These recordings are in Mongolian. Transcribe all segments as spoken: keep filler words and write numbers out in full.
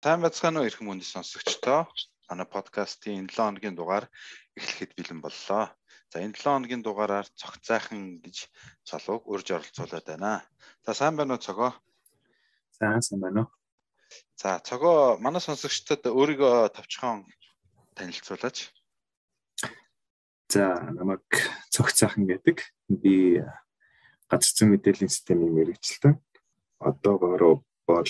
Сайн бацгаана уу эрхэм хүндэт сонсогчдоо. Манай подкастын энэ долоо хоногийн дугаар эхлэхэд бэлэн боллоо. За энэ долоо хоногийн дугаараар Цогтсайхан гэж цолууг урьж оролцуулаад байна. За сайн байна уу Цогоо? Сайн сайн байна уу. За Цогоо манай сонсогчдод өөрийгөө товчхон танилцуулаач. За намайг Цогтсайхан гэдэг. Би газар зүйн мэдээллийн системийн мэргэжилтэн. Одоогоор бол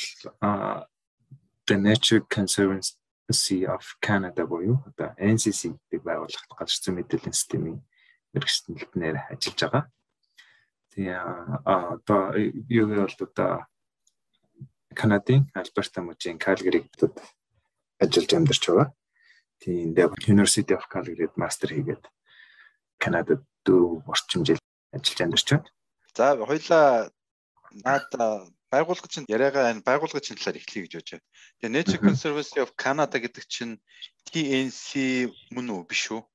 The Nature Conservancy of Canada буюу одоо Эн Си Си гэдэг байгууллагт газар зүйн мэдээллийн системийн мэргэжилтнээр ажиллаж байгаа. Тэгээ одоо юу вэ бол одоо Канадын Альберта мужийн Калгари-д ажиллаж амьдарч байгаа. Тийм University of Calgary-д мастер хийгээд Канадад дөрөв орчим жил ажиллаж амьдарч байна. За хоёлаа наад байгууллага чинь яриагаа энэ байгууллага чинь талаар эхлэе гэж бодож байна. Тэгээ Nature Conservancy of Canada гэдэг чинь Ти Эн Си мөн үү биш үү?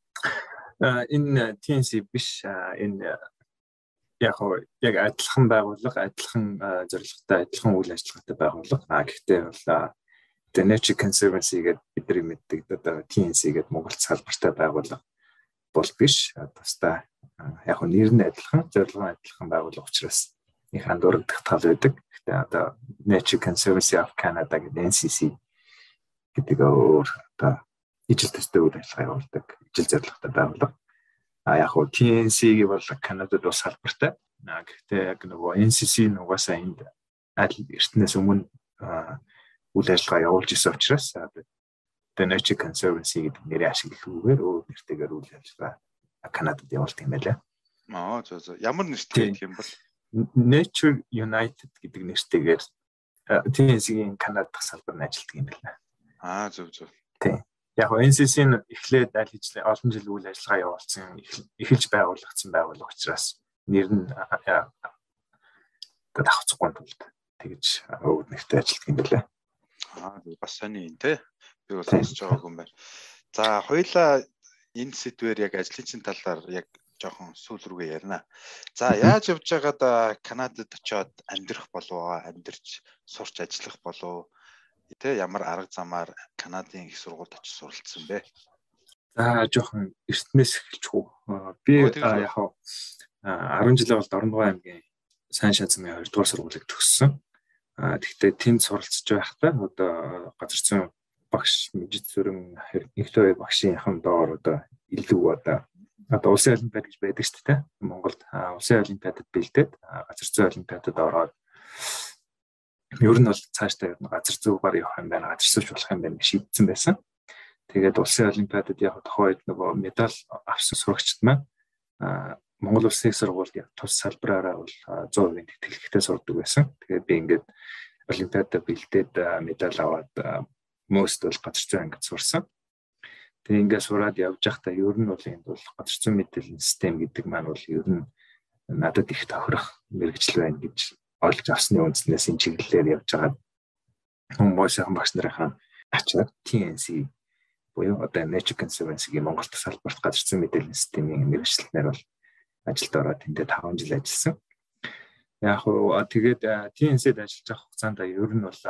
А энэ Ти Эн Си биш энэ яг яг адилхан байгууллага, адилхан зорилготой, адилхан үйл ажиллагаатай байгууллага. А гэхдээ бол The Nature Conservancy гэдэг бидний мэддэг одоо Ти Эн Си гэдэг Монгол салбартай байгууллага бол биш. Тусдаа яг нь нэр нь адилхан, зорилго нь адилхан байгууллага учраас их хандуурагдах тал байдаг. Гэхдээ одоо Nature Conservancy of Canada гэдэг Эн Си Си гэдэг өөр одоо ижил төстэй үйл ажиллагаа явуулдаг ижил зорилготой байгууллага. А яг нь Ти Эн Си-г бол Канадад бас салбартай. А гэхдээ яг нөгөө Эн Си Си нугасаа энд аль эртнээс өмнө үйл ажиллагаа явуулж исэн учраас The Nature Conservancy гэдэг нэрийг ашиглахгүйгээр өөр нэртэйгээр үйл ажиллагаа Канадад явуулт юм байлаа. Аа зөв зөв. Ямар нэртэй гэх юм бол Nature United гэдэг нэртэйгээр Ти Эн Си-ийн Канадад салбар нь ажилладаг юм байна. Аа зөв зөв. Тийм. Яг нь Эн Си Си нь эхлээд аль хэзээ олон жил үйл ажиллагаа явуулсан эхэлж байгуулагдсан байгууллага учраас нэр нь давхцахгүй тулд тэгж өөр нэртэй ажилладаг юм байна. Аа бас сони энэ те. Би бол сонсож байгаагүй юм байна. За хоёлаа энэ сэдвээр яг ажлын чинь талаар яг жоохон сүүл рүүгээ ярина. За яаж явж байгаад Канадад очиод амьдрах болов, амьдарч сурч ажиллах болов, тэ ямар арга замаар Канадын их сургуульд очиж суралцсан бэ? За жоохон эртнээс эхэлчихв. Би яг арван жилээ бол Дорногов аймгийн Сайн Шазмын хоёрдугаар сургуулийг төгссөн. Тэгэхдээ тэнд суралцж байхдаа одоо газар зүйн багш мэргэжилтэн нэгдүгээр багшийн хамдаар одоо илүү одоо одоо улсын олимпиад гэж байдаг шүү дээ. Монголд улсын олимпиадад бэлдээд газар зүйн олимпиадад ороод ер нь бол цаашдаа ер нь газар зүйгээр явах юм байна, газар зүйч болох юм байна гэж шийдсэн байсан. Тэгээд улсын олимпиадад яг тухайн үед нөгөө медаль авсан сурагчид маань Монгол улсын их сургуульд тус салбараараа бол сто процент тэтгэлэгтэй сурдаг байсан. Тэгээд би ингээд олимпиадад бэлдээд медаль аваад most бол газар зүйн ангид сурсан. Тэгээ ингээд сураад явж байхдаа ер нь бол энд бол газар зүйн мэдээллийн систем гэдэг маань бол ер нь надад их тохирох мэргэжил байна гэж олж авсны үндснээс энэ чиглэлээр явж байгаа хүмүүсийн багш нарын ачаад Ти Эн Си буюу одоо Nature Conservancy-гийн Монгол салбарт газар зүйн мэдээллийн системийн мэргэжилтнээр бол ажилд ороод тэндээ таван жил ажилласан. Яг уу тэгээд Ти Эн Си-д ажиллаж байгаа хугацаанд ер нь бол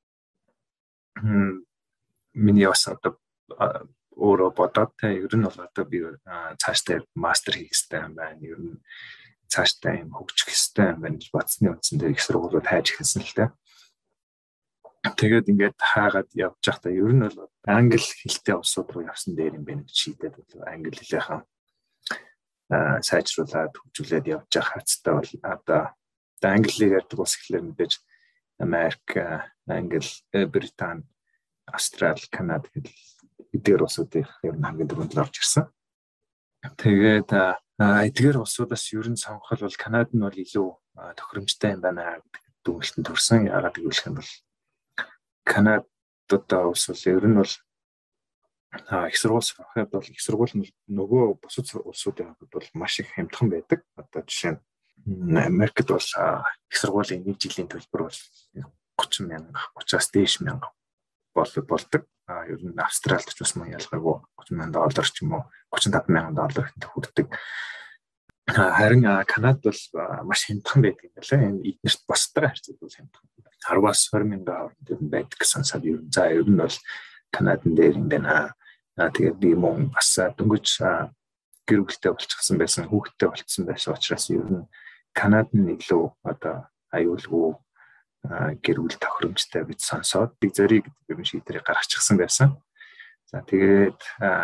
миний бас одоо өөрөө бодоод та ер нь бол одоо би цаашдаа мастер хийх хэрэгтэй юм байна. Ер нь цаашдаа юм хөгжих хэрэгтэй юм байна гэж бодсны үндсэндээ их сургуулиуд хайж эхэлсэн л дээ. Тэгээд ингээд хаагаад явж байхдаа ер нь бол англи хэлтэй улсууд руу явсан дээр юм байна гэж шийдээд бол англи хэлийнхаа сайжруулаад хөгжүүлээд явж байгаа хацтай бол одоо англи ярьдаг улс гэхлээр мэдээж Америк, Англи, Британи, Австрали, Канада гэдэг эдгээр улсуудын ер нь хамгийн түрүүнд л орж ирсэн. Тэгээд эдгээр улсуудаас ер нь сонгохол бол Канад нь бол илүү тохиромжтой юм байна гэдэг дүгнэлтэнд төрсэн. Яагаад гэвэл юм бол Канад одоо улс бол ер нь бол их сургууль сурахад бол их сургууль нь нөгөө бусад улсуудын хувьд бол маш их хямдхан байдаг. Одоо жишээ нь Америкт бол их сургуулийн нэг жилийн төлбөр бол тридцать мянга, тридцаас дээш мянга болдог. А ер нь Австралид ч бас мөн ялгаагүй тридцать мянган доллар ч юм уу тридцать и пять мянган доллар хүрдэг. Харин Канад бол маш хямдхан байдаг юм байна. Энэ эднэрт босдоо харьцуулбал хямдхан. арваас двадцать мянган хооронд байдаг гэсэн сад ер нь. За ер нь бол Канадын дээр юм байна. Тэгээд би мөн бас дөнгөж гэр бүлтэй болчихсон байсан, хүүхэдтэй болчихсон байсан учраас ер нь Канад нь илүү одоо аюулгүй гэр бүл тохиромжтой гэж сонсоод биг зориг гэдэг юм шийдвэрийг гаргачихсан байсан. За тэгээд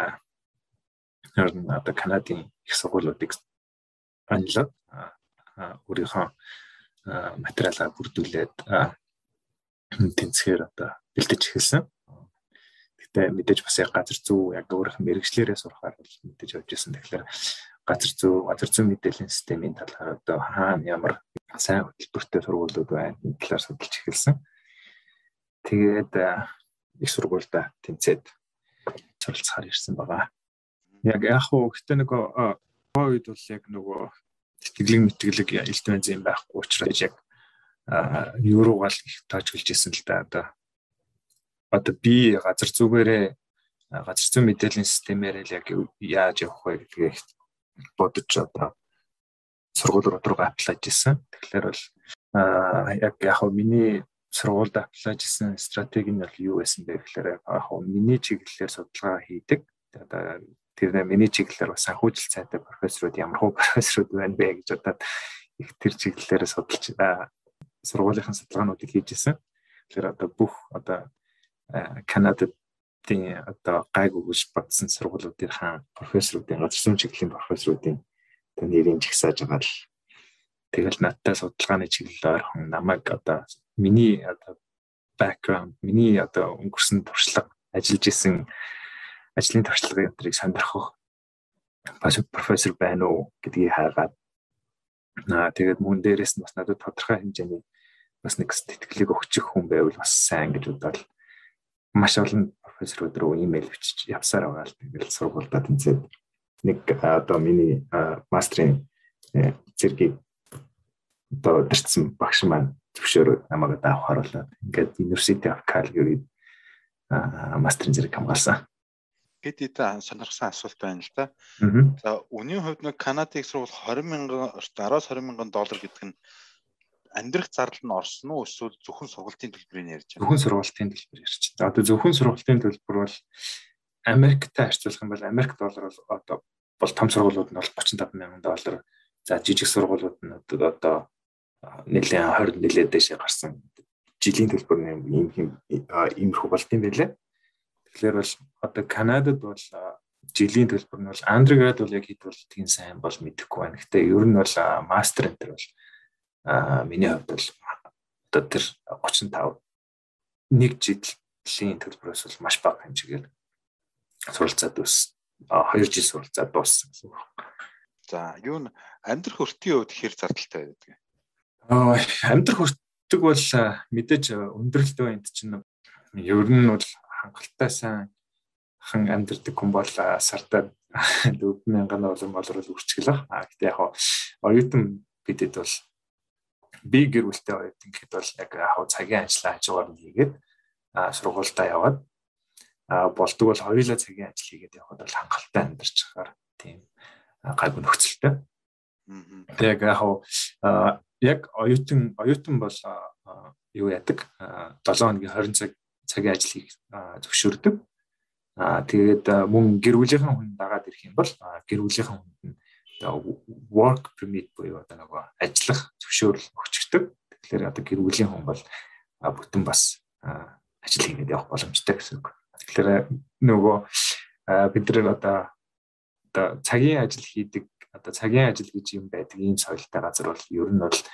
ер нь одоо Канадын их сургуулиудыг анлаад өөрийнхөө материалаа бүрдүүлээд тэнцхээр одоо бэлдэж эхэлсэн. Гэтэ мэдээж бас яг газар зүй яг өөрийнх нь мэргэжлээрээ сурахаар бол мэдээж явж ирсэн. Тэгэхээр газар зүй, газар зүй мэдээллийн системийн талаар одоо хаана ямар сайн хөтөлбөртэй сургуулиуд байна энэ талаар судалж эхэлсэн. Тэгээд их сургуультай тэнцээд суралцахаар ирсэн байгаа. Яг яг хөө гэтэ нэг үед бол яг нөгөө сэтгэлэг мэтгэлэг элт бенз юм байхгүй учраас яг еврогаар их тоочглж ирсэн л да. Одоо одоо би газар зүгээрээ газар зүйн мэдээллийн системээр л яг яаж явах вэ гэдгийг бодож одоо сургууль руу апплайж хийсэн. Тэгэхээр бол яг яг миний сургуульд апплайж хийсэн стратеги нь бол юу байсан бэ гэхээр яг миний чиглэлээр судалгаа хийдэг. Одоо тэр миний чиглэлээр бас санхүүжилт цайтай профессорууд ямар хөө профессорууд байна бэ гэж бодоод их тэр чиглэлээр судалж сургуулийнхын судалгаануудыг хийж ирсэн. Тэгэхээр одоо бүх одоо Канадын одоо гайг өгж батсан сургуулиудын профессоруудын газар зүйн чиглэлийн профессоруудын одоо нэрийн жигсааж байгаа л тэгэл надтай судалгааны чиглэл ойрхон намайг одоо миний одоо background миний одоо өнгөрсөн туршлага ажиллаж исэн ажлын туршлагын өдрийг сонирхох бас профессор байна уу гэдгийг хараад наа тэгээд мөн дээрээс нь бас надад тодорхой хэмжээний бас нэг сэтгэлийг өгчих хүн байвал бас сайн гэж бодоод маш олон профессорууд руу имэйл бичиж явсаар байгаа л тэгэл сургуультай тэнцээд нэг одоо миний мастрын зэргийг одоо дэрсэн багш маань зөвшөөрөө намайг даавахаар болоод ингээд University of Calgary мастрын зэрэг хамгаалсан. Хэд хэдэн сонирхсан асуулт байна л да. За үнийн хувьд нэг Канадын их сургууль двадцать мянган араас двадцать мянган доллар гэдэг нь амьдрах зардал нь орсон уу эсвэл зөвхөн сургалтын төлбөрийг ярьж байна? Зөвхөн сургалтын төлбөр ярьж байна. Одоо зөвхөн сургалтын төлбөр бол Америктэй харьцуулах юм бол Америк доллар бол одоо бол том сургуулиуд нь бол тридцать пять мянган доллар. За жижиг сургуулиуд нь одоо нэлээд двадцать нэлээд дэше гарсан. Жилийн төлбөр нь ийм юм иймэрхүү болт юм байлаа. Тэгэхээр бол одоо Канадад бол жилийн төлбөр нь бол андерград бол яг хэд бол тийм сайн бол мэдэхгүй байна. Гэхдээ ер нь бол мастер энэ бол миний хувьд бол одоо тэр тридцать пять нэг жилийн төлбөрөөс бол маш бага хэмжээгээр суралцаад ус хоёр жил суралцаад дууссан гэсэн үг. За юу н амьдрах өртгийн хувьд хэр зардалтай байдаг? Аа амьдрах өртөг бол мэдээж өндөрлөлтөө энд чинь ер нь бол хангалттай сайн хан амьдрэх хүн бол сартаа дөрвөн мянган доллар бол үрчгэлэх. А гэхдээ яг оюутан бидэд бол би гэр бүлтэй оюутан гэхэд бол яг яг цагийн ажлаа хажуугаар нь хийгээд сургуультаа яваад болдог бол хоёулаа цагийн ажил хийгээд явхад бол хангалттай амьдарч байгаа тийм гайгүй нөхцөлтэй. Яг яг яг оюутан оюутан бол юу яадаг долоон хоногийн хорин цаг цагийн ажил хийх зөвшөөрдөг. Аа тэгээд мөн гэр бүлийнхэн хүн дагаад ирэх юм бол гэр бүлийнхэн хүнд нь work permit буюу одоо нэг ажиллах зөвшөөрөл өгчдөг. Тэгэхээр одоо гэр бүлийн хүн бол бүтэн бас ажил хийгээд явах боломжтой гэсэн үг. Тэгэхээр нөгөө бид нар одоо одоо цагийн ажил хийдэг одоо цагийн ажил гэж юм байдаг ийм соёлтой газар бол ер нь бол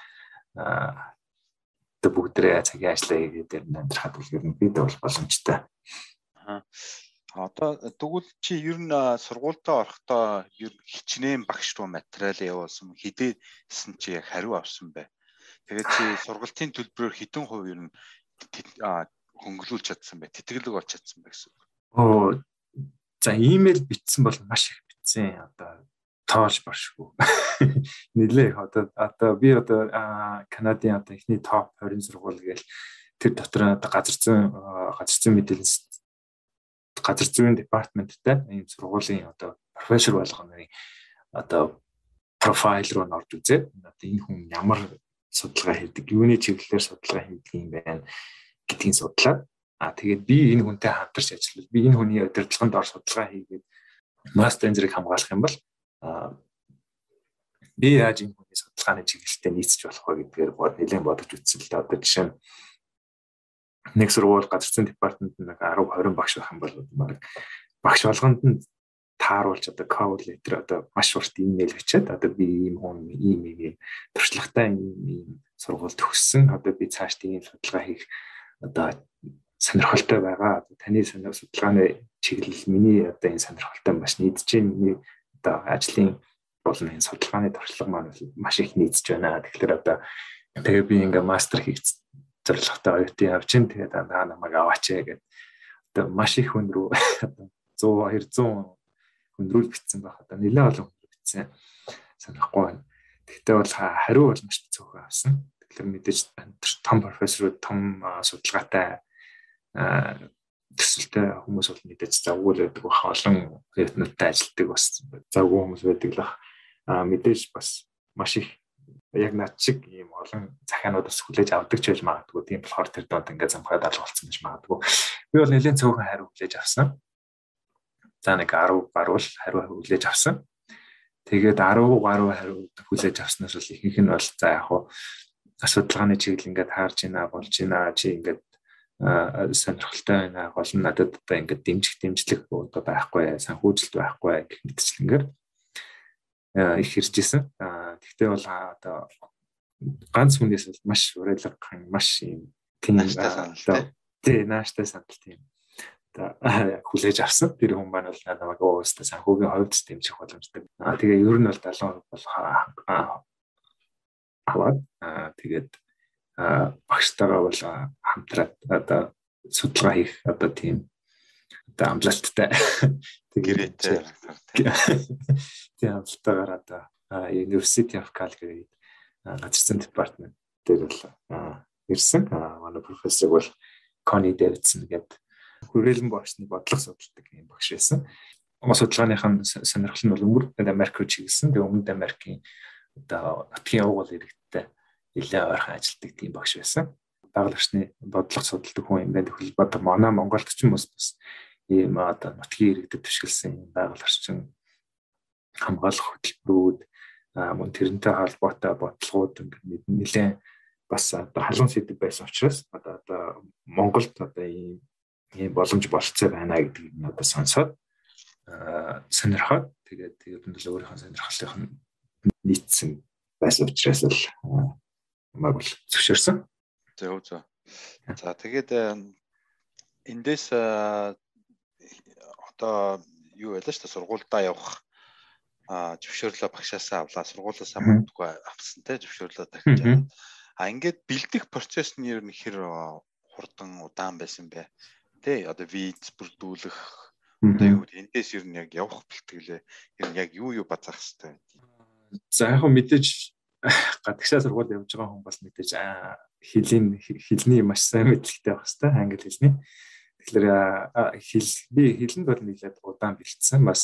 одоо бүгдээ цагийн ажлаа хийгээд амьдрахад бол ер нь бид бол боломжтой. Аа одоо тэгвэл чи ер нь сургуультаа орохдоо ер хичнээн багш руу материал явуулсан хідээсэн чи яг хариу авсан бай. Тэгээд чи сургалтын төлбөрөөр хэдэн хувь ер нь хөнгөлүүлж чадсан бай, тэтгэлэг болж чадсан бай гэсэн үг. Оо за имэйл бичсэн бол маш их бичсэн. Одоо тоолж баршгүй. Нилээ одоо одоо би одоо Канадын одоо ихний топ двадцать сургууль гээл тэр дотор одоо газар зүйн газар зүйн мэдээллийн газар зүйн департаменттай ийм сургуулийн одоо профессор болгоны одоо профайл руу н орж үзээд одоо энэ хүн ямар судалгаа хийдэг, юуны чиглэлээр судалгаа хийдэг юм байна гэдгийг судлаад а тэгээд би энэ хүнтэй хамтарч ажиллавал би энэ хүний удирдлаганд ор судалгаа хийгээд мастер энзрийг хамгаалах юм бол би яаж энэ хүний судалгааны чиглэлтэй нийцэж болох вэ гэдгээр бод нэлээд бодож үзсэн л да. Одоо жишээ нь нэг сургууль газар зүйн департамент нэг ten twenty багш байх юм бол баг багш болгонд нь тааруулж одоо call letter одоо маш урт имэйл бичээд одоо би ийм хүн ийм ийм туршлагатай ийм сургууль төгссөн одоо би цааш тийм судалгаа хийх одоо сонирхолтой байгаа. Таны судалгааны чиглэл миний одоо энэ сонирхолтой маш нийцж байна. Миний одоо ажлын болон энэ судалгааны туршлага маань маш их нийцж байна. Тэгэхээр одоо тэгээ би ингээ мастер хийх зорилготой оюутан явж ин тэгээд наа намайг аваач гэдэг одоо маш их хүн рүү one hundred two hundred хүн рүү битсэн байх. Одоо нэлээд олон хүн битсэн санахгүй байна. Тэгтээ бол хариу бол маш цөөхөн авсан. Тэгэхээр мэдээж том профессорууд том судалгаатай төсөлтэй хүмүүс бол мэдээж завгүй л байдаг баха. Олон оюутнуудтай ажилладаг бас завгүй хүмүүс байдаг л бах. А мэдээж бас маш их яг над шиг ийм олон захиануудаас хүлээж авдаг ч байж магадгүй. Тийм болохоор тэр доод ингээд замхаад алга болсон гэж магадгүй. Би бол нэлээд цөөхөн хариу хүлээж авсан. За нэг ten гаруй хариу хүлээж авсан. Тэгээд ten гаруй хариу хүлээж авснаас бол ихэнх нь бол за яг хуу асуудалгааны чиглэл ингээд хаарж ийна, болж ийна, чи ингээд сонирхолтой байна, гол нь надад одоо ингээд дэмжих дэмжлэг одоо байхгүй, санхүүжилт байхгүй гэх мэтчлэнгээр их хэржсэн. Тэгтээ бол одоо ганц хүнээс бол маш урайлгахан, маш юм тийм тий нааштай санал тийм хүлээж авсан. Тэр хүн маань бол надад өөстө санхүүгийн хувьд дэмжих боломжтой. Аа тэгээ ер нь бол seventy бол аваад тэгээд багштайгаа бол хамтраад одоо судалгаа хийх одоо тийм одоо амлалттай гэрээтэй тийм амлалтайгаар одоо University of Calgary газар зүйн департамент дээр бол ирсэн. Манай профессор бол Connie Davidson гэдэг хүрээлэн багшны бодлого судалдаг юм багш байсан. Судалгааныхын сонирхол нь бол өнгөрөнд Америк руу чиглэсэн. Тэгээ өмнөд Америкийн одоо нутгийн явгал иргэдтэй нэлээд ойрхон ажилладаг тийм багш байсан. Байгууллагын бодлого судалдаг хүн юм байна. Тэгвэл бод манай Монголд ч юм уу бас ийм одоо нутгийн иргэдэд тушгилсан юм байгууллагын хамгаалах хөтөлбөрүүд мөн тэрнтэй холбоотой бодлогууд ингээд нэлээд бас одоо халуун сэдв байсан учраас одоо одоо Монголд одоо ийм ийм боломж болцоо байна гэдгийг нь одоо сонсоод сонирхоод тэгээд тэгээд нь л өөрийнхөө сонирхлын нийцсэн байсан учраас л маг бол зөвшөөрсөн. Зөв зөв. За тэгээд эндээс одоо юу байлаа шүү дээ, сургуульдаа явах зөвшөөрлөө багшаасаа авлаа, сургуулиасаа магадгүй авсан те зөвшөөрлөө дахиж. А ингээд бэлдэх процесс нь ер нь хэр хурдан удаан байсан бэ? Тэ одоо виз бүрдүүлэх одоо юу эндээс ер нь яг явах бэлтгэлээ ер нь яг юу юу базаах хэрэгтэй. За яг мэдээж гадагшаа сургууль явж байгаа хүн бас мэдээж хэлний хэлний маш сайн мэдлэгтэй байх хэрэгтэй, англи хэлний. Тэгэхээр хэл би хэлэнд бол нэлээд удаан бэлдсэн. Бас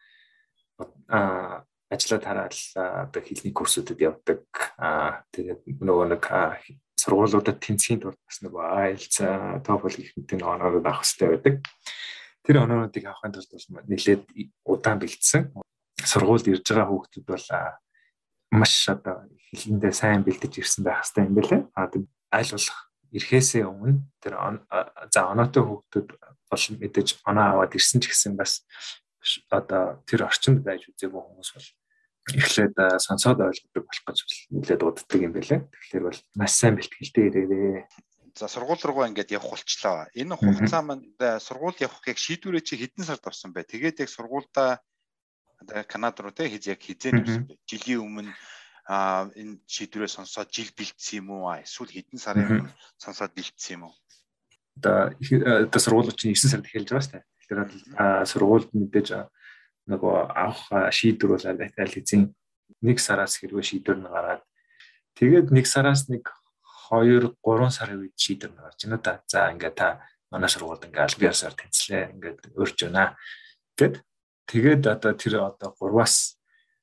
а ажлаад хараад одоо хэлний курсүүдэд явдаг. Тэгээд нөгөө нэг сургуулиудад тэнцхийн тулд бас нөгөө ай эл ти эс, TOEFL гэх мэт нэг оноорууд авах хэрэгтэй байдаг. Тэр онооруудыг авахын тулд бол нэлээд удаан бэлдсэн. Сургуульд ирж байгаа хүүхдүүд бол маш одоо хэлэндээ сайн бэлдэж ирсэн байх хэрэгтэй юм байлээ. Аль болох ирэхээсээ өмнө тэр за оноотой хүүхдүүд бол мэдээж оноо аваад ирсэн ч гэсэн бас одоо тэр орчинд байж үзээгүй хүмүүс бол эхлээд сонсоод ойлгодог болох гэж нэлээд уддаг юм байлээ. Тэгэхээр бол маш сайн бэлтгэлтэй ирээрээ. За сургууль руугаа ингээд явах болчлоо. Энэ хугацаа маань сургууль явахыг шийдвэрээ чи хэдэн сард авсан бэ? Тэгээд яг сургуульдаа Канад руу те хийж яг хизээд ирсэн бэ? Жилийн өмнө а энэ шийдвэрээ сонсоод жил бэлдсэн юм уу? Эсвэл хэдэн сарын өмнө сонсоод бэлдсэн юм уу? Одоо одоо сургууль чинь nine сард эхэлж байгаа шүү дээ. Тэгэхээр сургуульд мэдээж нөгөө авах шийдвэр бол аль хэзээ нэг сараас хэрвээ шийдвэр нь гараад тэгээд нэг сараас нэг two three сарын үед шийдвэр нь гарч байна да. За ингээд та манай сургуульд ингээд аль бие сар тэнцлээ ингээд өрж байна гэд тэгээд одоо тэр одоо three-аас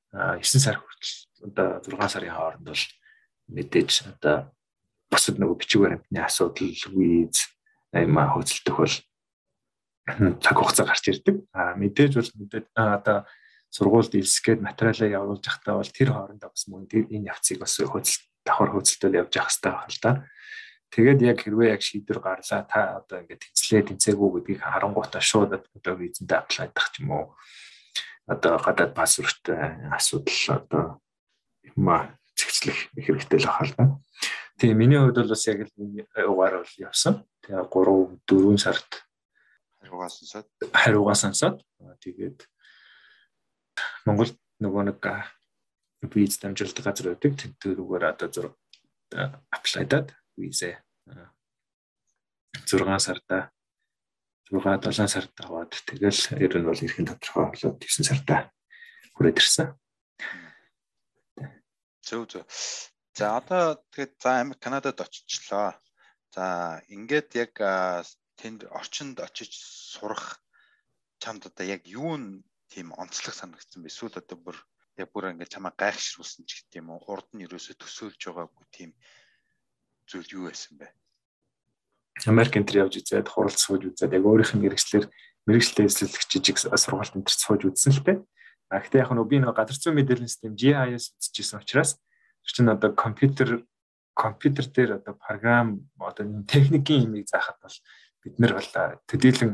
9 сар хүртэл одоо зургаан сарын хооронд бол мэдээж одоо бусад нөгөө бичиг баримтны асуудал виз аймаа хөдөлтөх бол цаг хугацаа гарч ирдэг. А мэдээж бол мэдээд одоо сургуульд илсгээд материалаа явуулж явахдаа бол тэр хоорондоо бас мөн тэр энэ явцыг бас хөдөлт давхар хөдөлтөд явж явах хэрэгтэй байна л да. Тэгээд яг хэрвээ яг шийдвэр гарлаа та одоо ингээд тэнцлээ тэнцээгүй гэдгийг харангуйтаа шууд одоо визэндээ аплайдах ч юм уу. Одоо гадаад паспорттой асуудал одоо юм цэгцлэх хэрэгтэй л ахал да. Тэгээ миний хувьд бол бас яг л угаар бол явсан. Тэгээ гурав дөрвөн сард хариугаас ансаад хариугаас ансаад тэгээд Монголд нөгөө нэг виз дамжуулдаг газар байдаг. Тэрүүгээр одоо зур аплайдаад визээ зургаан сарда зургаан долоон сард аваад тэгэл ер нь бол эрхэн тодорхой болоод девсэн сарда хүрээд ирсэн. Зөв зөв. За одоо тэгээд за Америк Канадад очичлаа. За ингээд яг тэнд орчинд очиж сурах чамд одоо яг юу н тийм онцлог санагдсан бэ? Эсвэл одоо бүр яг бүр ингээд чамаа гайхшруулсан ч гэдэг юм уу? Урд нь ерөөсө төсөөлж байгаагүй тийм зүйл юу байсан бэ? Америк энтер явж үзээд хурал сууж үзээд яг өөрийнх нь мэргэжлэр мэргэжлээ эзлэх жижиг сургалт энтер сууж үзсэн л дээ. А гэхдээ яг нь би нэг газар зүйн мэдээллийн систем джи ай эс үзчихсэн учраас тэр чинь одоо компьютер компьютер дээр одоо програм одоо техникийн юмыг заахад бол бид нэр бол төдийлөн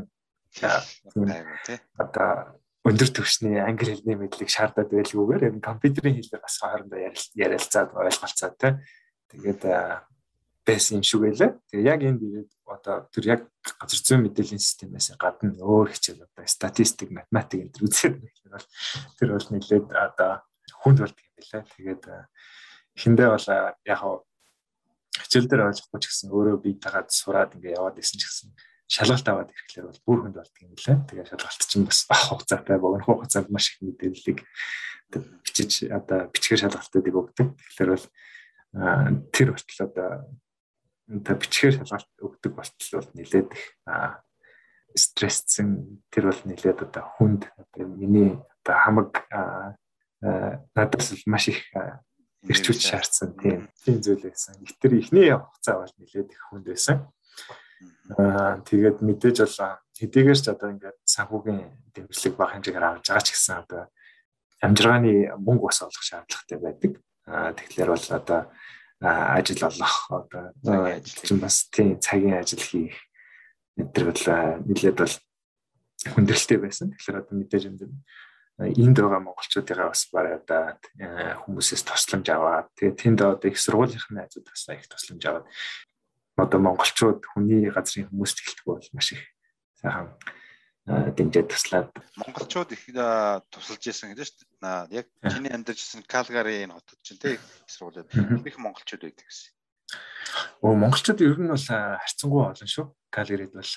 одоо өндөр түвшний англи хэлний мэдлэг шаардаад байлгүйгээр энэ компьютерийн хэлээр бас хоорондоо ярилцаад ойлголцоод тий. Тэгээд байсан юм шиг байлаа. Тэгээ яг энд ирээд одоо тэр яг газар зүйн мэдээллийн системээс гадна өөр хичээл одоо статистик, математик энэ үзээд байхлаар бол тэр бол нэлээд одоо хүнд болдог юм байлаа. Тэгээд эхэндээ бол яг хичээл дээр ойлгохгүй ч гэсэн өөрөө биетэйгээ сураад ингээ яваад исэн ч гэсэн шалгалт аваад ирэхлээр бол бүр хүнд болдог юм байлаа. Тэгээ шалгалт чинь бас авах хугацаатай, богино хугацаанд маш их мэдээллийг бичиж одоо бичгээр шалгалтуудыг өгдөг. Тэгэхээр бол тэр хүртэл одоо та бичгээр шалгалт өгдөг болтол бол нэлээд стрессцэн тэр бол нэлээд одоо хүнд одоо миний одоо хамаг надаас маш их эрчүүч шаардсан тийм тийм зүйл байсан. Тэр ихний хугацаа бол нэлээд их хүнд байсан. Аа тэгээд мэдээж бол хэдийгээр ч одоо ингээд санхүүгийн дэмжлэг бага хэмжээгээр авч байгаа ч гэсэн одоо амжиргааны мөнгө бас олох шаардлагатай байдаг. Аа тэгэхээр бол одоо ажил олох одоо чинь бас тийм цагийн ажил хийх энэ бол нэлээд бол хүндрэлтэй байсан. Тэгэхээр одоо мэдээж энд байгаа монголчуудыгаа бас барай одоо хүмүүсээс тусламж аваад тэгээд тэнд одоо их сургуулийнхны найзууд бас их тусламж аваад одоо монголчууд хүний газрын хүмүүст эхэлдэг бол маш их сайхан дэмжиж туслаад монголчууд их тусалж исэн гэж шүү дээ. Яг чиний амьдарч исэн Калгари энэ хотод чинь тийм сургуулиуд их монголчууд байдаг гэсэн. Оо монголчууд ер нь бол харьцангуй олон шүү. Калгарид бол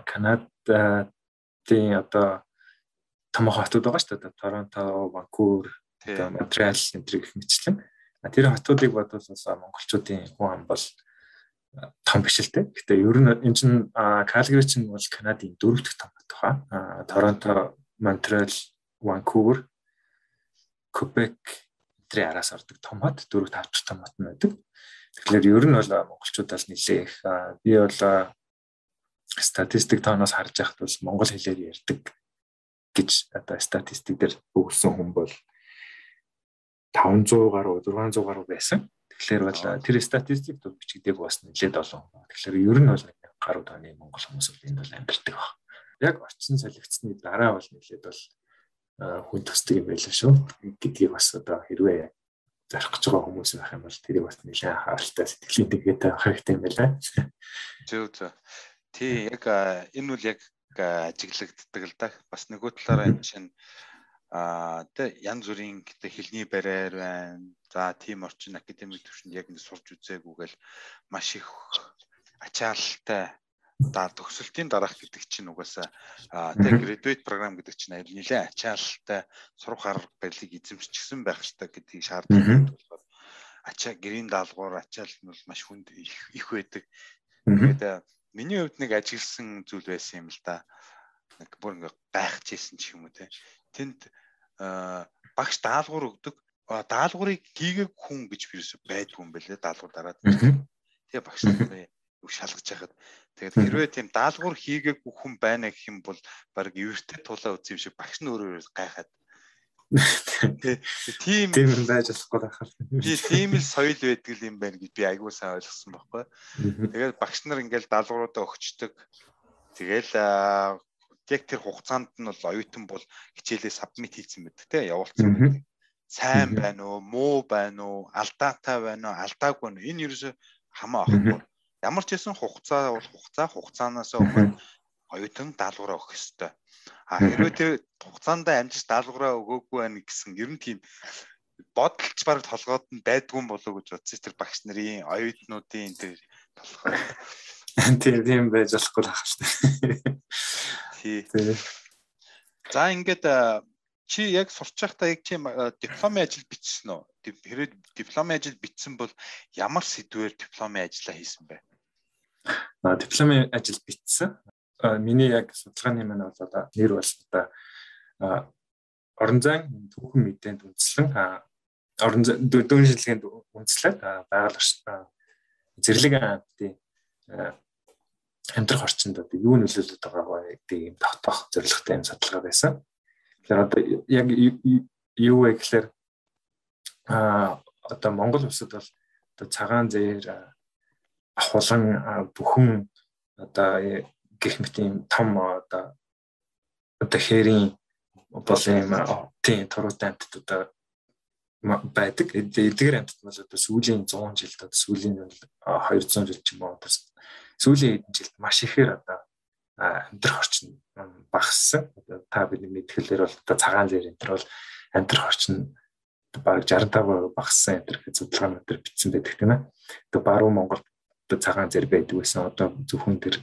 Канадын одоо том хотууд байгаа шүү дээ. Торонто, Ванкувер, одоо Монреал энтриг гэх мэтлэн. Тэр хотуудыг бодвол монголчуудын хүн ам бол том биш л дээ. Гэтэ ер нь энэ чинь Калгари чинь бол Канадын дөрөв дэх том хот хаа. Торонто, Монреал, Ванкувер, Quebec энтрийн араас ордог том хот, дөрөв тавч том хот нь байдаг. Тэгэхээр ер нь бол монголчууд бол нэлээх би бол статистик тооноос харж байхад бол монгол хэлээр ярьдаг гэж одоо статистик дээр өгсөн хүн бол таван зуун гаруй зургаан зуун гаруй байсан. Тэгэхээр бол тэр статистик дод бичигдэг бас нэлээд олон. Тэгэхээр ер нь бол гаруй тооны монгол хүмүүс бол энд бол амьдардаг баг. Яг орчин солигдсны дараа бол нэлээд бол хүн төсдөг юм байлаа шүү. Гэдгийг бас одоо хэрвээ зарах гэж байгаа хүмүүс байх юм бол тэрийг бас нэлээд анхааралтай сэтгэлийн дэвгтэй авах хэрэгтэй юм байлаа. Зөв зөв. Тий яг энэ үл яг ажиглагддаг л да. Бас нөгөө талаараа энэ чинь аа тэ янз бүрийн гэдэг хэлний бариар байна. За тийм орчин академик төвшөнд яг ингэ сурж үзээгүйгээл маш их ачаалалтай даа төгсөлтийн дараах гэдэг чинь угаасаа тэ graduate program гэдэг чинь нэлээд ачаалалтай сурах арга барилыг эзэмшчихсэн байх хэрэгтэй гэдгийг шаардлагатай болохоор ачаа гэрийн даалгавар ачаал нь бол маш хүнд их байдаг. Тэгээд миний хувьд нэг ажигласан зүйл байсан юм л да. Нэг бүр ингээ гайхажсэн ч юм уу те. Тэнд багш даалгавар өгдөг. Даалгаврыг хийгээг хүн гэж бирээс байдгүй юм байлээ. Даалгавар дараад. Тэгээ багш нарын үг шалгаж яхад тэгээд хэрвээ тийм даалгавар хийгээгүй хүн байна гэх юм бол баг эвэртэй тулаа үзье юм шиг багш нь өөрөө гайхаад. Тийм тийм байж болохгүй байхаар. Би тийм л соёл байдаг юм байна гэж би айгуу сайн ойлгосон байхгүй. Тэгээд багш нар ингээл даалгавруудаа өгчдөг. Тэгэл яг тэр хугацаанд нь бол оюутан бол хичээлээ сабмит хийсэн байдаг те явуулсан байдаг. Сайн байна уу, муу байна уу, алдаатай байна уу, алдаагүй нь энэ ерөөсө хамаа ахгүй. Ямар ч хэсэн хугацаа бол хугацаа хугацаанаас өмнө оюутан даалгавраа өгөх ёстой. А хэрвээ тэр хугацаанд амжилт даалгавраа өгөөгүй байна гэсэн ер нь тийм бодолч бараг толгойд нь байдгүй юм болов уу гэж бодсон. Тэр багш нарын оюутнуудын тэр толгой. Тийм тийм байж болохгүй байх шүү дээ. Тий. За ингээд чи яг сурч байхдаа яг чи дипломын ажил бичсэн үү? Хэрэг дипломын ажил бичсэн бол ямар сэдвээр дипломын ажиллаа хийсэн бэ? А дипломын ажил бичсэн. Миний яг судалгааны маань бол одоо нэр бол одоо орон зайн түүхэн мэдээнд үндэслэн орон зайн дөрвөн шилжлэгэнд үндэслээд байгууллагын зэрлэг амтын амьдрах орчинд одоо юу нөлөөлөд байгаа гэдэг юм тогтоох зорилготой юм судалгаа байсан. Тэгэхээр одоо яг юу вэ гэхээр а одоо Монгол улсад бол одоо цагаан зээр ахуулан бүхэн одоо гэх мэт юм том одоо одоо хэрийн бол юм тийм туруутай амтд одоо байдаг. Эдгээр амтд бол одоо сүүлийн зуун жилд одоо сүүлийн хоёрдугаар жил ч юм уу одоо сүүлийн хэдэн жилд маш ихээр одоо амьдрах орчин багассан. Та бидний мэдгэлээр бол одоо цагаан зээр энэ бол амьдрах орчин бараг шестьдесят пять процент багассан энэ гэх судалгаанууд төр бичсэн байдаг тийм ээ. Одоо баруун Монголд одоо цагаан зээр байдаг байсан. Одоо зөвхөн тэр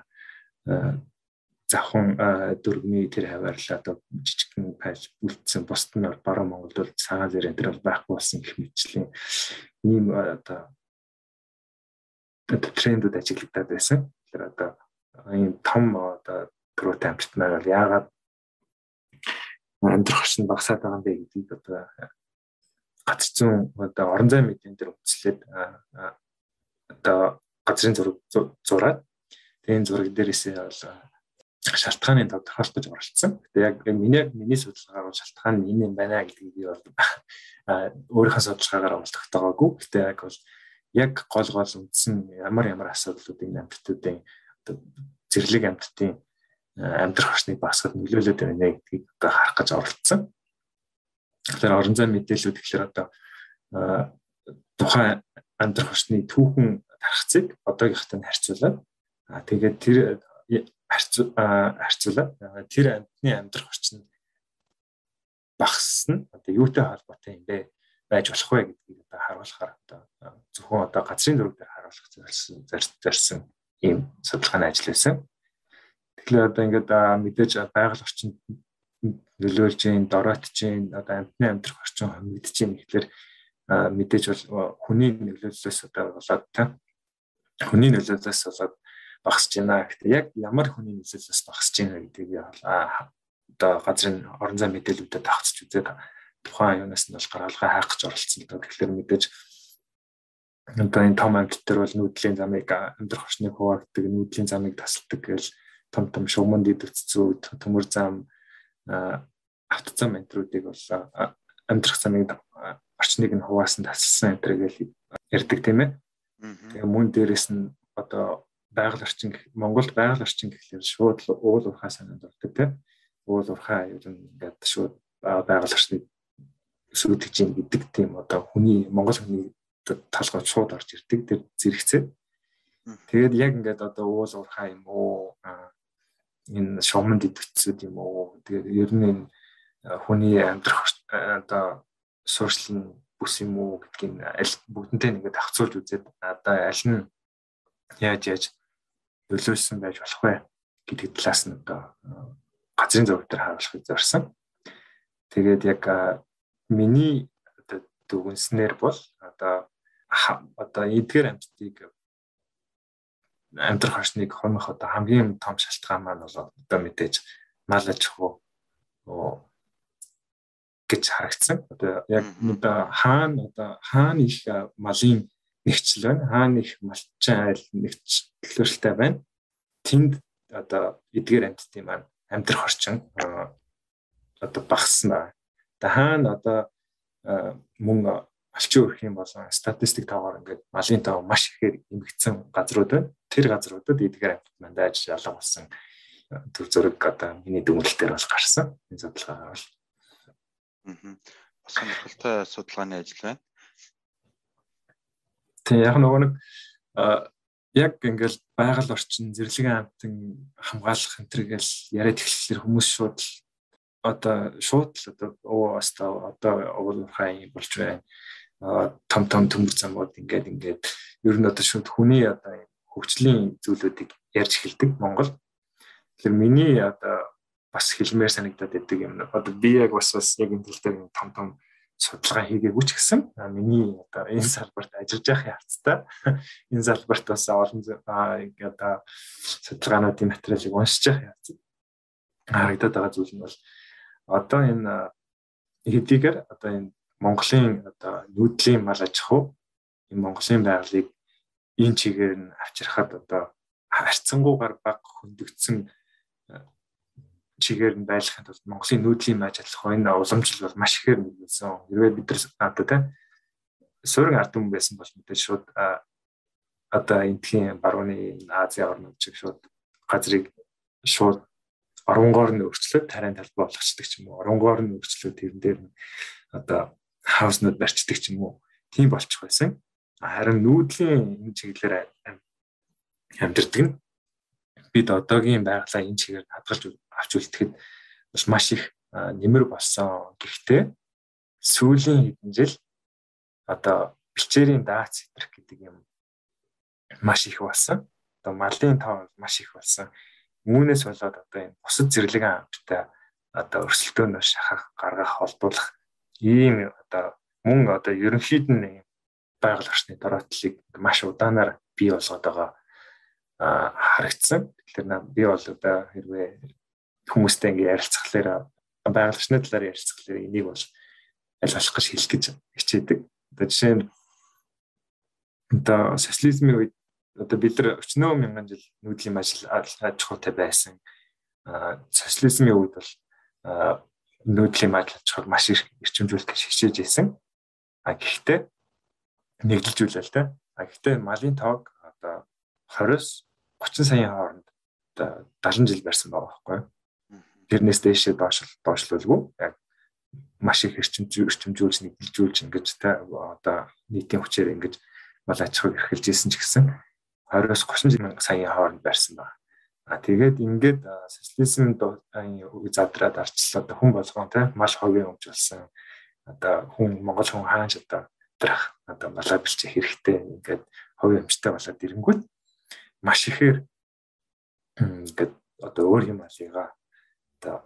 завхан дөрвний тэр хаваарлаа одоо жижигхэн паж үлдсэн. Бусд нь баруун Монголд бол цагаан зээр энэ бол байхгүй болсон гэх мэтчлийн ийм одоо трендүүд ажиглагдаад байсан. Тэр одоо ийм том одоо туруутай амжилт маань бол яагаад амьдрах орчин багасаад байгаа юм бэ гэдгийг одоо газар зүйн одоо орон зай мэдээнд дээр үндэслээд одоо газрын зураг зураад тийм зураг дээрээсээ бол шалтгааны тодорхойлох гэж оролцсон. Гэтэ яг миний миний судалгаагаар бол шалтгаан нь энэ юм байна гэдгийг би бол өөрийнхөө судалгаагаар бол тогтоогоогүй. Гэтэ яг бол яг гол гол үндсэн ямар ямар асуудлуудыг амьтдуудын одоо зэрлэг амьтдын амьдрах орчныг багасгахад нөлөөлөд байна гэдгийг одоо харах гэж оролцсон. Тэгэхээр орон зай мэдээлүүд гэхэлэр одоо тухайн амьдрах орчны түүхэн тархацыг одоогийнхтай харьцуулаад тэгээд тэр харьцуулаад тэр амьтны амьдрах орчин багасна одоо юутай холбоотой юм бэ байж болох вэ гэдгийг одоо харуулахаар одоо зөвхөн одоо газрын зураг дээр харуулах зорилсон зорьсон ийм судалгааны ажил байсан. Тэгэхээр одоо ингээд мэдээж байгаль орчинд нөлөөлж ийн, дороотж ийн, одоо амьтны амьдрах орчин хэмнэгдэж ийн гэхэлэр мэдээж бол хүний нөлөөллөөс одоо болоод та хүний нөлөөллөөс болоод багасж байна. Гэхдээ яг ямар хүний нөлөөллөөс багасж байна гэдгийг одоо газрын орон зай мэдээлүүдэд давхцаж үзээд тухайн юунаас нь бол гаргалгаа хайх гэж оролцсон л доо. Тэгэхээр мэдээж одоо энэ том амьтд төр бол нүүдлийн замыг амьдрах орчныг хуваагддаг, нүүдлийн замыг тасалдаг гэж том том шугамд идэвцүүд, төмөр зам, автозам энтрүүдийг бол амьдрах замыг орчныг нь хуваасан тасалсан энтрийг л ярьдаг тийм ээ. Тэгээ мөн дээрэс нь одоо байгаль орчин Монголд байгаль орчин гэхлээр шууд уул уурхай санаанд ордог тийм. Уул уурхай ер нь ингээд шууд байгаль орчныг сүйтгэж ийн гэдэг тийм одоо хүний Монгол хүний талгад шууд орж ирдэг тэр зэрэгцээ. Тэгээд яг ингээд одоо уул уурхай юм уу энэ шугамд идэвчсүүд юм уу тэгээд ер нь энэ хүний амьдрах одоо суурьшил бүс юм уу гэдгийг аль бүгднтэй ингээд авцуулж үзээд одоо аль нь яаж яаж нөлөөлсөн байж болох вэ гэдэг талаас нь одоо газрын зураг дээр харуулахыг зорьсон. Тэгээд яг миний одоо дүгнснээр бол одоо одоо эдгээр амьтдыг амьдрах орчныг хомих одоо хамгийн том шалтгаан маань бол одоо мэдээж мал аж ахуй гэж харагдсан. Одоо яг одоо хаана одоо хаана их малын нэгчлэл байна, хаана их малчин айл нэгчлэлтэй байна. Тэнд одоо эдгээр амьтдын маань амьдрах орчин одоо багасна. Одоо хаана одоо мөн алчин өрхийн болон статистик таваар ингээд малын тав маш ихээр нэмэгдсэн газрууд байна. Тэр газруудад эдгээр амьтад маань дайж ялга болсон төв зураг одоо миний дүгнэлтээр бол гарсан. Энэ судалгаагаар бол. Аа. Бас сонирхолтой судалгааны ажил байна. Тэгээ яг нөгөө нэг яг ингээл байгаль орчин зэрлэгийн амьтан хамгаалах энэ төргээл яриад эхлэхээр хүмүүс шууд одоо шууд л одоо оо оста одоо уулуурхай болж байна. Том том төмөр замууд ингээд ингээд ер нь одоо шууд хүний одоо хөгжлийн зүйлүүдийг ярьж эхэлдэг Монгол. Тэгэхээр миний одоо бас хэлмээр санагдаад байдаг юм. Одоо би яг бас бас яг энэ тал дээр том том судалгаа хийгээгүй ч гэсэн миний одоо энэ салбарт ажиллаж байх явцдаа энэ салбарт бас олон ингээд одоо судалгаануудын материалыг уншиж байх явцад харагдаад байгаа зүйл нь бол одоо энэ хэдийгээр одоо энэ Монголын одоо нүүдлийн мал аж ахуй энэ Монголын байгалыг энэ чигээр нь авчрахад одоо харьцангуйгаар бага хөндөгдсөн чигээр нь байлгахын тулд Монголын нүүдлийн аж ахуй энэ уламжлал бол маш ихээр нөлөөлсөн. Хэрвээ бид нар одоо тийм суурин ард түмэн байсан бол мэдээж шууд одоо эндхийн барууны Азийн орнууд шиг шууд газрыг шууд оронгоор нь өөрчлөөд тарайн талбай болгочдөг ч юм уу. Оронгоор нь өөрчлөөд тэрэн дээр нь одоо хауснууд барьцдаг ч юм уу. Тийм болчих байсан. Харин нүүдлийн энэ чиглэлээр амьдэрдэг нь бид одоогийн байгалаа энэ чигээр хадгалж авч үлдэхэд бас маш их нэмэр болсон. Гэхдээ сүүлийн хэдэн жил одоо бичээрийн даац хэтрэх гэдэг юм маш их болсон. Одоо малын тоо маш их болсон. Үүнээс болоод одоо энэ бусад зэрлэгэн амьттай одоо өрсөлдөөнөөр шахах, гаргах, холдуулах ийм одоо мөн одоо ерөнхийд нь байгаль орчны дороотлыг маш удаанаар бий болгоод байгаа харагдсан. Тэгэхээр би бол одоо хэрвээ хүмүүстэй ингэ ярилцахлаар байгаль орчны талаар ярилцахлаар энийг бол аль болох гэж хэлэх гэж хичээдэг. Одоо жишээ нь одоо социализмын үед одоо бид нар өчнөө мянган жил нүүдлийн ажил аж ахуйтай байсан. Социализмын үед бол нүүдлийн ажил аж ахуйг маш их эрчимжүүлэх гэж хичээж байсан. А гэхдээ нэглэлжүүлэл тэ. А гэхдээ малын тоог одоо двадцать очин саяын хооронд одоо дагалан жил барьсан байгаа байхгүй. Тэрнээс дээшээ доош доошлуулгүй яг маш их эрчимжүүлж нэглэлжүүлж ингэж тэ одоо нийтийн хүчээр ингэж мал аж ахуйг эрхэлж ийсэн ч гэсэн двадцать тридцать саяын хооронд барьсан байна. А тэгээд ингээд социализмын үг задраад арчлаа одоо хүн болгон тэ мал хогийн өмж болсон. Одоо хүн Монгол хүн хаанч одоо трах одоо малаа бэлчих хэрэгтэй ингээд хогийн өмчтэй болоод ирэнгүүт маш ихээр ингээд одоо өөр юм алигаа одоо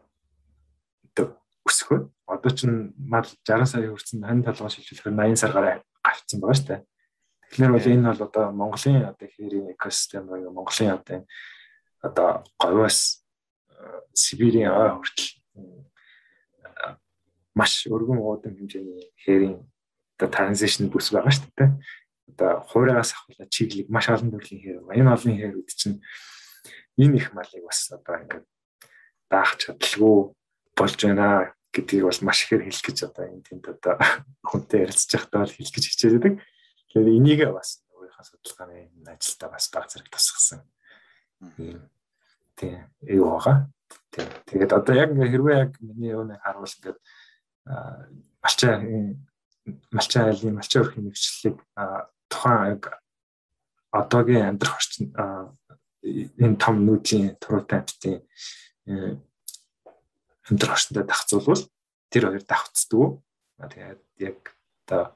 өсгөө. Одоо ч мал сixty сая хүрсэн хань толгой шилжүүлэхээр eighty сар гараа гавцсан байгаа шүү дээ. Тэгэхээр бол энэ бол одоо Монголын одоо хэрийн экосистем буюу Монголын одоо одоо говьоос Сибирийн ой хүртэл маш өргөн уудам хэмжээний хэрийн одоо транзишн бүс байгаа шүү дээ. Одоо хуурайгаас ахвала чиглэг маш олон төрлийн хэр байгаа. Энэ олон хэрүүд чинь энэ их малыг бас одоо ингээд даах чадлагүй болж байна гэдгийг бол маш ихээр хэлэх гэж одоо энэ тэнд одоо хүнтэй ярилцж байхдаа бол хэлэх гэж хичээдэг. Тэгэхээр энийг бас өөрийнхөө судалгааны ажилдаа бас баг зэрэг тусгасан. Тийм юу байгаа. Тэгээд одоо яг хэрвээ яг миний юуныг харуул ингээд малчаа малчаа айлын малчаа өрхийн нэгчлэлийг тухайн яг одоогийн амьдрах орчин энэ том нүүдлийн туруутай амьтдын амьдрах орчиндөө давхцуулвал тэр хоёр давхцдаг. Тэгээд яг одоо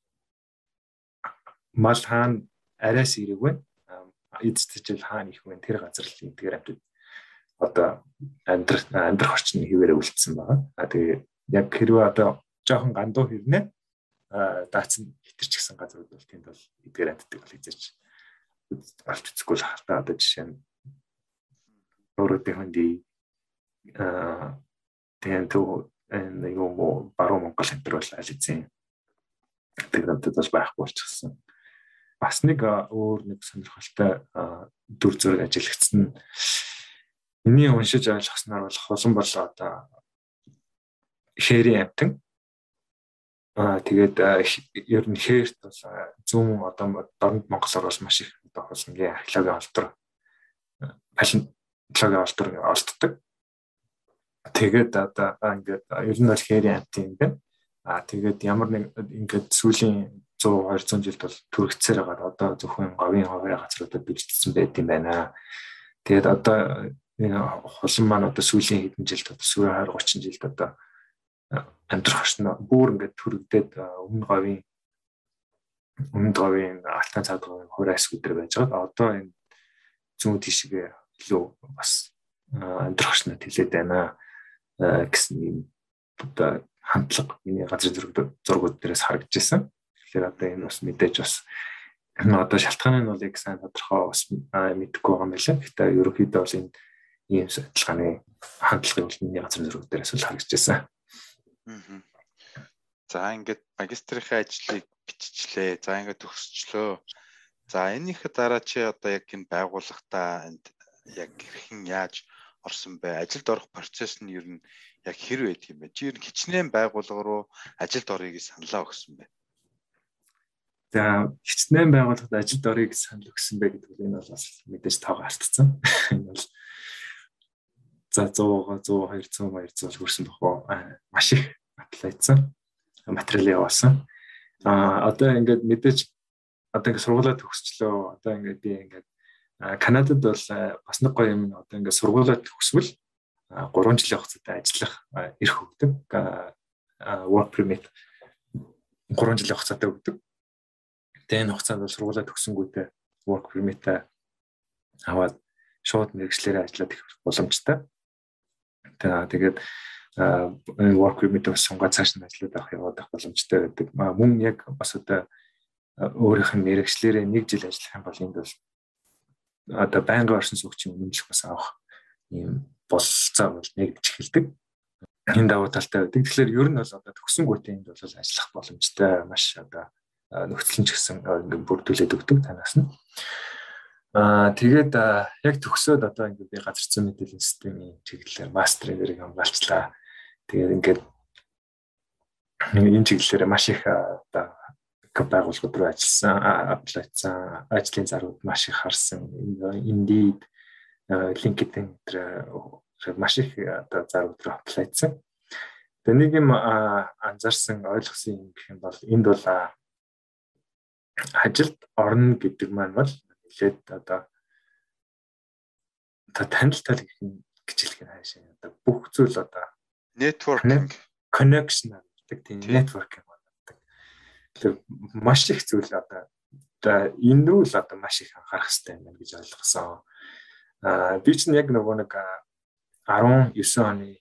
мал хаана арайс ирэх вэ? Эцэцэл хаана их вэ? Тэр газар л эдгээр амьтад одоо амьдрах амьдрах орчин хിവэрэ үлдсэн байгаа. А тэгээ яг хэрвээ одоо жоохон гандуу хэрнээ даацсан хитэрч гисэн газрууд бол тэнд бол эдгээр амьтдаг бол хийж олж үзэхгүй л хартаа. Одоо жишээ нь өөрөдийн хөндөй а тэгээд нэг юм баруун Монгол хэмтэр бол аль эзэн тэгрэвдэд бол байхгүй болчихсон. Бас нэг өөр нэг сонирхолтой дүр зураг ажиллагдсан. Миний уншиж ойлгосноор бол хулан бол одоо хээрийн амтан. Аа тэгээд ер нь хээрт бол зүүн одоо дорнод Монголоор бол маш их одоо хулангийн археологийн олдор палеонтологийн олдор олддог. Тэгээд одоо ингээд ер нь бол хээрийн амтан юм байна. Аа тэгээд ямар нэг ингээд сүүлийн сто двести жилд бол төрөгцсээр байгаа. Одоо зөвхөн говийн хаврын газруудад бичигдсэн байт юм байна. Тэгээд одоо хулан маань одоо сүүлийн хэдэн жилд одоо сүүлийн двадцать жилд одоо амьдрах орчно бүр ингээд төрөгдөд өмнө говийн өмнө говийн алтан цаадгийн хураас өдр байж байгаа. Одоо энэ зүүн тишгээ илүү бас амьдрах орчно тэлээд байна гэсэн юм одоо хандлага миний газрын зургууд дээрээс харагдаж байсан. Тэгэхээр одоо энэ бас мэдээж бас одоо шалтгааны нь бол яг сайн тодорхой бас мэдэхгүй байгаа юм байна. Гэхдээ ерөнхийдөө бол энэ ийм судалгааны хандлагыг бол миний газрын зургууд дээрээс л харагдаж байсан. За ингээд магистрийн ажлыг биччихлээ. За ингээд төгсчлөө. За энийхээ дараа чи одоо яг энэ байгууллагатаа энд яг хэрхэн яаж орсон бэ? Ажилд орох процесс нь ер нь яг хэр байд юм бэ? Чи ер нь хичнээн байгууллага руу ажилд орохыг саналаа өгсөн бэ? За хичнээн байгууллагад ажилд орохыг санал өгсөн бэ гэдэг нь энэ бол бас мэдээж тоогоо алдсан. Энэ бол за сто, сто, двести, двести хүрсэн тохоо маш их аплайцсан материал явуулсан. А одоо ингээд мэдээж одоо ингээд сургуулаа төгсчлөө. Одоо ингээд би ингээд Канадад бол бас нэг гоё юм. Одоо ингээд сургуулаа төгсвөл гурван жилийн хугацаатай ажиллах эрх өгдөг. Work permit гурван жилийн хугацаатай өгдөг. Тэгээд энэ хугацаанд бол сургуулаа төгсөнгүүтээ work permit аваад шууд мэргэжлээрээ ажиллаад их боломжтой. Тэгээд work permit-ийг сунгаад цааш нь ажиллаад авах яваад авах боломжтой байдаг. Мөн яг бас одоо өөрийнх нь мэргэжлээрээ нэг жил ажиллах юм бол энд бол одоо байнгын оршин суугчийн үнэмшлэх бас авах ийм болцоо бол нэгдэж эхэлдэг. Энэ давуу талтай байдаг. Тэгэхээр ер нь бол одоо төгсөнгүүтээ энд бол ажиллах боломжтой маш одоо нөхцөл нь ч гэсэн ингээд бүрдүүлээд өгдөг танаас нь. Аа тэгээд яг төгсөөд одоо ингээд би газар зүйн мэдээллийн системийн чиглэлээр мастерын зэрэг хамгаалчлаа. Тэгээд ингээд энэ чиглэлээр маш их одоо байгууллагууд руу ажилласан, аплайцсан, ажлын зарууд маш их харсан. Indeed, LinkedIn дээр маш их одоо зарууд руу аплайцсан. Тэгээд нэг юм анзаарсан, ойлгосон юм гэх юм бол энд бол ажилд орно гэдэг маань бол нэлээд одоо та танил тал гэж хэлэх нь хаашаа одоо бүх зүйл одоо networking connection гэдэг тийм networking болдог. Тэгэхээр маш их зүйл одоо энэ нь л одоо маш их анхаарах хэрэгтэй юм байна гэж ойлгосон. Аа би чинь яг нөгөө нэг десет оны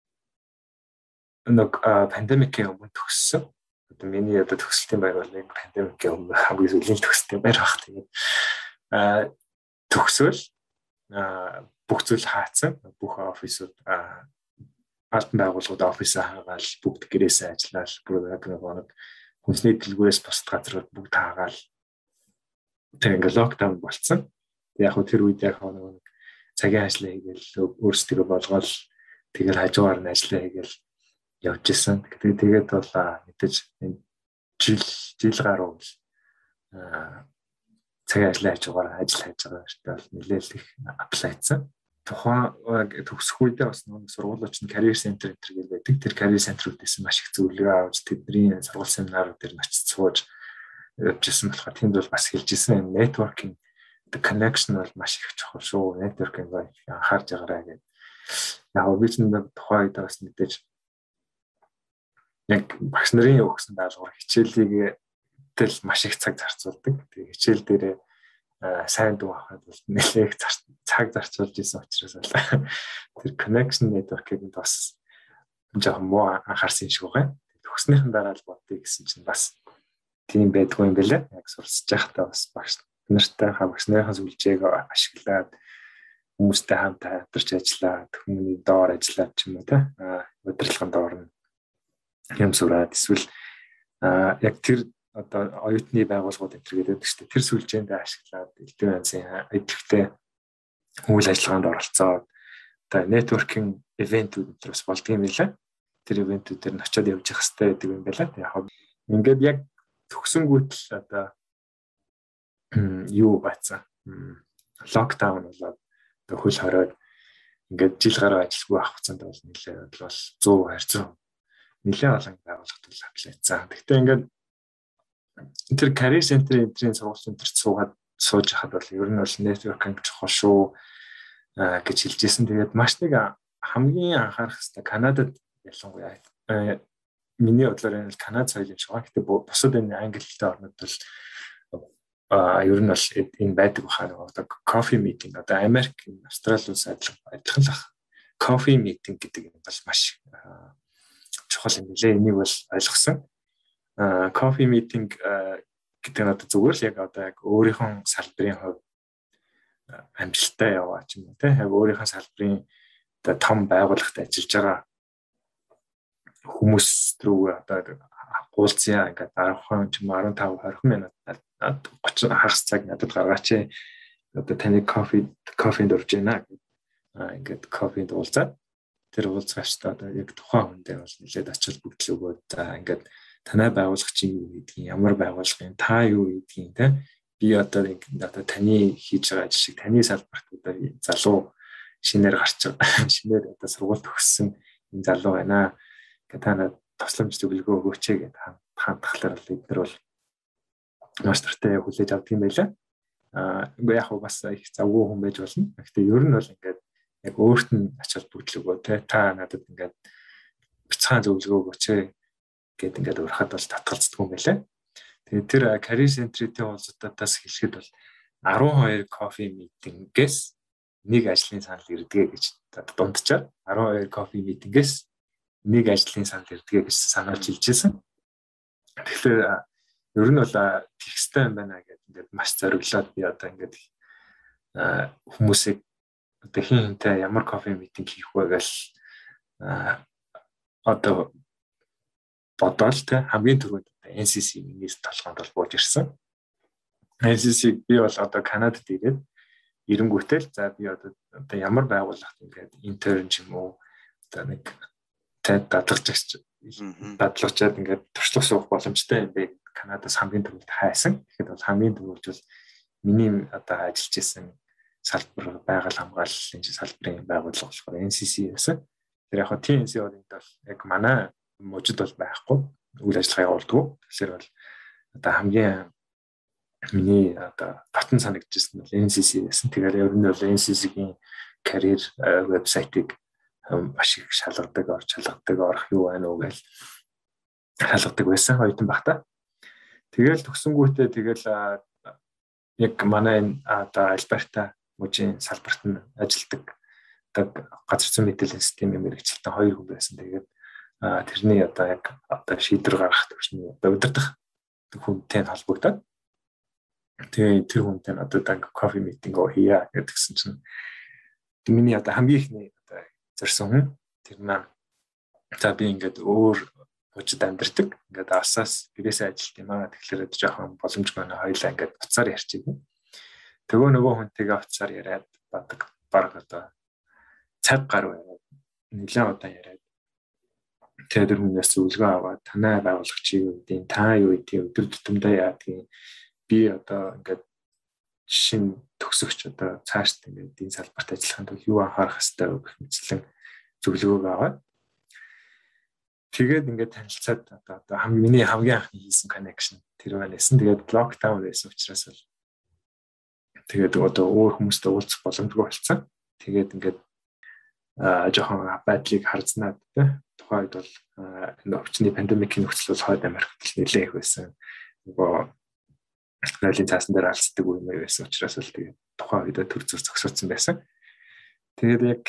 нэг пандемикийн өмнө төгссөн. Одоо миний одоо төгсөлтийн байр бол яг пандемикийн өмнө хамгийн сүүлийн төгсөлтийн байр баг. Тэгээд аа төгсвөл бүх зүйл хаацсан. Бүх офисууд албан байгууллагууд офисаа хаагаал бүгд гэрээсээ ажиллаад бүр яг нэг хүнсний дэлгүүрээс бусад газрууд бүгд хаагаал тэг ингээ локдаун болцсон. Яг хөө тэр үед яг нэг цагийн ажлаа хийгээл өөрсдөө болгоол тэгэл хажуугаар нь ажиллаа хийгээл явж исэн. Тэгээд тэгээд бол мэдээж жил жил гаруй цагийн ажлаа хажуугаар ажил хийж байгаа хэрэгтэй бол нэлээд их аплайцсан. Тухайн төгсөх үедээ бас нэг сургуулиуч нь career center энэ гэж байдаг. Тэр career center-үүдээс маш их зөвлөгөө авч тэдний сургууль семинарууд дээр нь очиж сууж явжсэн болохоор тэнд бол бас хэлжсэн networking the connection бол маш их чухал шүү. Networking бол анхаарч байгаарай гэдэг. Яг би ч нэг тухайн үед бас мэдээж яг багш нарын өгсөн даалгавар хичээлийг тэл маш их цаг зарцуулдаг. Тэгээ хичээл дээрээ сайн дуу авахад бол нэлээд цаг зарцуулж исэн учраас тэр connection network-ийг бас жоохон муу анхаарсан шиг байгаа. Төгснөхийн дараа л бодъё гэсэн чинь бас тийм байдгүй юм байлаа. Яг сурсаж байхдаа бас багш нартай багш нарын сүлжээг ашиглаад хүмүүстэй хамт хамтарч ажиллаад хүмүүний доор ажиллаад ч юм уу те удирдлагын доор нь юм сураад эсвэл яг тэр одоо оюутны байгууллагууд энэ төр гэдэг чинь тэр сүлжээнд ашиглаад элдв янзын эдлэгтэй үйл ажиллагаанд оролцоод одоо networking event-үүд бас болдгийм билээ. Тэр event-үүд дээр нь очиод явж явах хэрэгтэй гэдэг юм байна. Яг ингээд яг төгсөнгүүтэл одоо юу бацсан. Локдаун болоод одоо хөл хороод ингээд жил гаруй ажилгүй авах хугацаанд бол нэлээд бол сто харьцан нэлээд олон байгууллагад л аплайцсан. Гэхдээ ингээд тэр career center эдрийн сургуулийн төрч суугаад сууж хахад бол ер нь бол networking чухал шүү гэж хэлжсэн. Тэгээд маш нэг хамгийн анхаарах хэрэгтэй Канадад ялангуяа миний бодлоор энэ Канад соёл юм шиг байна. Гэхдээ бусад энэ англи хэлтэй орнууд бол а ер нь бол энэ байдаг бахаа одоо coffee meeting одоо Америк, Австрали улс адилхан л coffee meeting гэдэг юм бол маш чухал юм лээ. Энийг бол ойлгосон. Coffee meeting гэдэг нь одоо зүгээр л яг одоо яг өөрийнхөө салбарын хувьд амжилттай яваа ч юм уу те яг өөрийнхөө салбарын одоо том байгууллагт ажиллаж байгаа хүмүүс рүү одоо уулзъя ингээд дөрвөн ч юм уу дөрвөн хорих минут очих хагас цаг надад гаргаач. Одоо таны кофе кофенд орж байна ингээд кофенд уулзаад тэр уулзгаач та одоо яг тухайн хүн дээр бол нэлээд ачаал бүгдл өгөөд за ингээд танай байгууллага чинь юу гэдгийг ямар байгууллага юм та юу гэдгийг те би одоо одоо таны хийж байгаа ажил шиг таны салбарт одоо залуу шинээр гарч байгаа шинээр одоо сургууль төгссөн энэ залуу байна. Гэт та надад тусламж зөвлөгөө өгөөч гэдэг хандхлаар л эдгээр бол маш төртэй хүлээж авдаг юм байлаа. Аа үгүй яг бас их завгүй хүн байж болно. Гэхдээ ер нь бол ингээд яг өөрт нь ачаал бүгдл өгөө те та надад ингээд бяцхан зөвлөгөө өгөөч гэд ингээд урахад бол татгалцдаг юм байлаа. Тэгээд тэр career center-ийн уулзалтаас хэлэхэд бол арван хоёр кофе митингээс нэг ажлын санал ирдэг гэж дундчаад арван хоёр кофе митингээс нэг ажлын санал ирдэг гэж санаалж хэлжсэн. Тэгэхээр ер нь бол текстэй юм байна гэдэг ингээд маш зориглоод би одоо ингээд хүмүүсийг одоо хин хинтэй ямар кофе митинг хийх вэ гэж одоо бодоол тэ хамгийн түрүүнд эн си си-ийн толгойд бол бууж ирсэн. эн си си би бол одоо Канадад ирээд эренгүүтэл за би одоо одоо ямар байгууллагт ингээд интерн ч юм уу одоо нэг тэд дадлagч дадлагчаад ингээд туршлага суух боломжтой юм бэ Канадаас хамгийн түрүүнд хайсан. Тэгэхэд бол хамгийн түрүүлж бол миний одоо ажиллаж исэн салбар байгаль хамгааллын салбарын байгууллага болохоор эн си си байсан. Тэр яг тийм эн си си-д бол яг манай мужид бол байхгүй үйл ажиллагаа явуулдаг. Тэгэхээр бол одоо хамгийн миний одоо татан санагдчихсан бол эн си си байсан. Тэгэхээр ер нь бол эн си си-ийн career вебсайтыг маш их шалгадаг, орч шалгадаг, орох юу байна уу гэж шалгадаг байсан оюутан багтаа. Тэгэл төгсөнгүүтээ тэгэл яг манай одоо Альберта мужийн салбарт нь ажилдаг одоо газар зүйн мэдээллийн системийн мэргэжилтэн хоёр хүн байсан. Тэгээд тэрний одоо яг одоо шийдвэр гаргах төвчний одоо удирдах хүнтэй холбогдоод тэгээ тэр хүнтэй одоо дан кофе митинг хийя гэдгсэн чинь миний одоо хамгийн ихний одоо зорьсон хүн тэр маань за би ингээд өөр мужид амьдардаг ингээд асаас гэрээсээ ажилт юм аа тэгэхээр жоохон боломжгүй нэ хоёлаа ингээд уцаар ярьчих юм. Тэгөө нөгөө хүнтэйгээ уцаар яриад бадаг баг одоо цаг гаруй яриад нэлээд удаан яриад тэр хүнээс зөвлөгөө аваад танай байгууллага чи юу гэдэг та юу гэдэг өдөр тутамдаа яадгийг би одоо ингээд шин төгсөгч одоо цаашд ингээд энэ салбарт ажиллаханд юу анхаарах хэрэгтэй вэ гэх мэтлэн зөвлөгөө аваад тэгээд ингээд танилцаад одоо одоо хамгийн миний хамгийн анхны хийсэн connection тэр байсан. Тэгээд локдаун байсан учраас бол тэгээд одоо өөр хүмүүстэй уулзах боломжгүй болсон. Тэгээд ингээд а жоохон байдлыг харзнаад тэ тухайд бол энэ өвчний пандемикийн нөхцөл бол хойд Америкт нэлээд их байсан. Нөгөө Австралийн цаасан дээр алцдаг үе мэй байсан учраас л тэгээд тухайн үед төр зөр зогсоодсон байсан. Тэгээд яг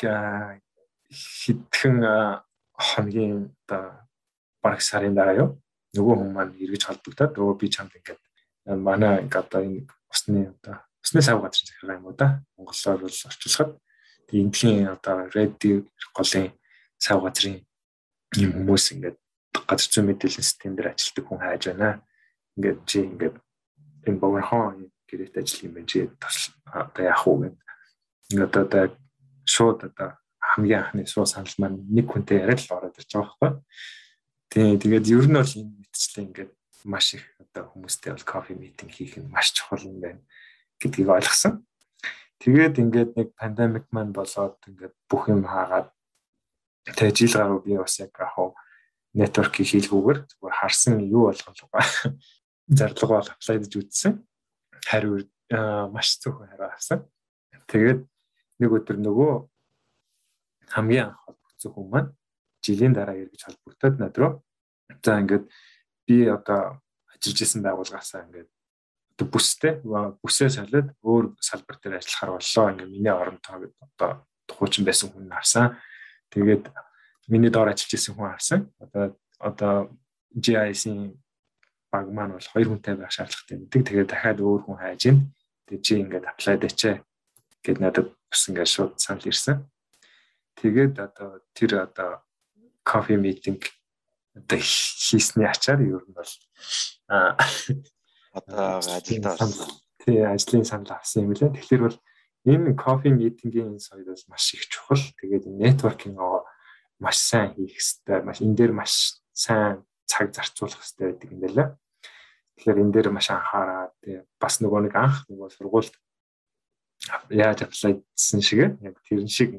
хэдхэн хоногийн одоо бараг сарын дараа юу нөгөө хүмүүс маань эргэж холбогдоод өө би чамд ингээд манай ингээд одоо энэ усны одоо усны сав газрын захиргаа юм уу да монголоор бол орчуулахад эндхийн одоо red голын сав газрын юм хүмүүс ингээд газар зүйн мэдээллийн систем дээр ажилладаг хүн хайж байна. Ингээд чи ингээд энэ богинохон гэрээт ажил юм байна чи одоо яах вэ гэдэг. Ингээд одоо шууд одоо хамгийн анхны суу санал маань нэг хүнтэй яриад л ороод ирж байгаа байхгүй. Тийм тэгээд ер нь бол энэ мэтчлээ ингээд маш их одоо хүмүүстэй бол кофе митинг хийх нь маш чухал юм байна гэдгийг ойлгосон. Тэгээд ингээд нэг пандемик маань болоод ингээд бүх юм хаагаад тэгээд жил гаруй би бас яг яг network хийлгүүгээр зүгээр харсан юу болгох вэ? Зарлага бол аплайдж үзсэн. Хариу маш зөвхөн хариу авсан. Тэгээд нэг өдөр нөгөө хамгийн анх холбогдсон хүн маань жилийн дараа эргэж холбогдоод над руу за ингээд би одоо ажиллаж исэн байгууллагаасаа ингээд одоо бүстэй бүсээ солиод өөр салбар дээр ажиллахаар боллоо. Ингээд миний оронтоо одоо тухуучин байсан хүн авсан. Тэгээд миний доор ажиллаж исэн хүн авсан. Одоо одоо джи ай эс-ийн баг маань бол хоёр хүнтэй байх шаардлагатай гэдэг. Тэгээд дахиад өөр хүн хайж ийн. Тэгээд чи ингээд аплайд ачаа гэд надад бас ингээд шууд санал ирсэн. Тэгээд одоо тэр одоо кофе митинг одоо хийсний ачаар ер нь бол а одоо ажилдаа орсон. Тий, ажлын санал авсан юм лээ. Тэгэхээр бол энэ кофе митингийн соёл бол маш их чухал. Тэгээд networking маш сайн хийх хэрэгтэй. Маш энэ дээр маш сайн цаг зарцуулах хэрэгтэй гэдэг юм байлаа. Тэгэхээр энэ дээр маш анхаараад бас нөгөө нэг анх нөгөө сургуульд яаж аплайдсан шиг яг тэр шиг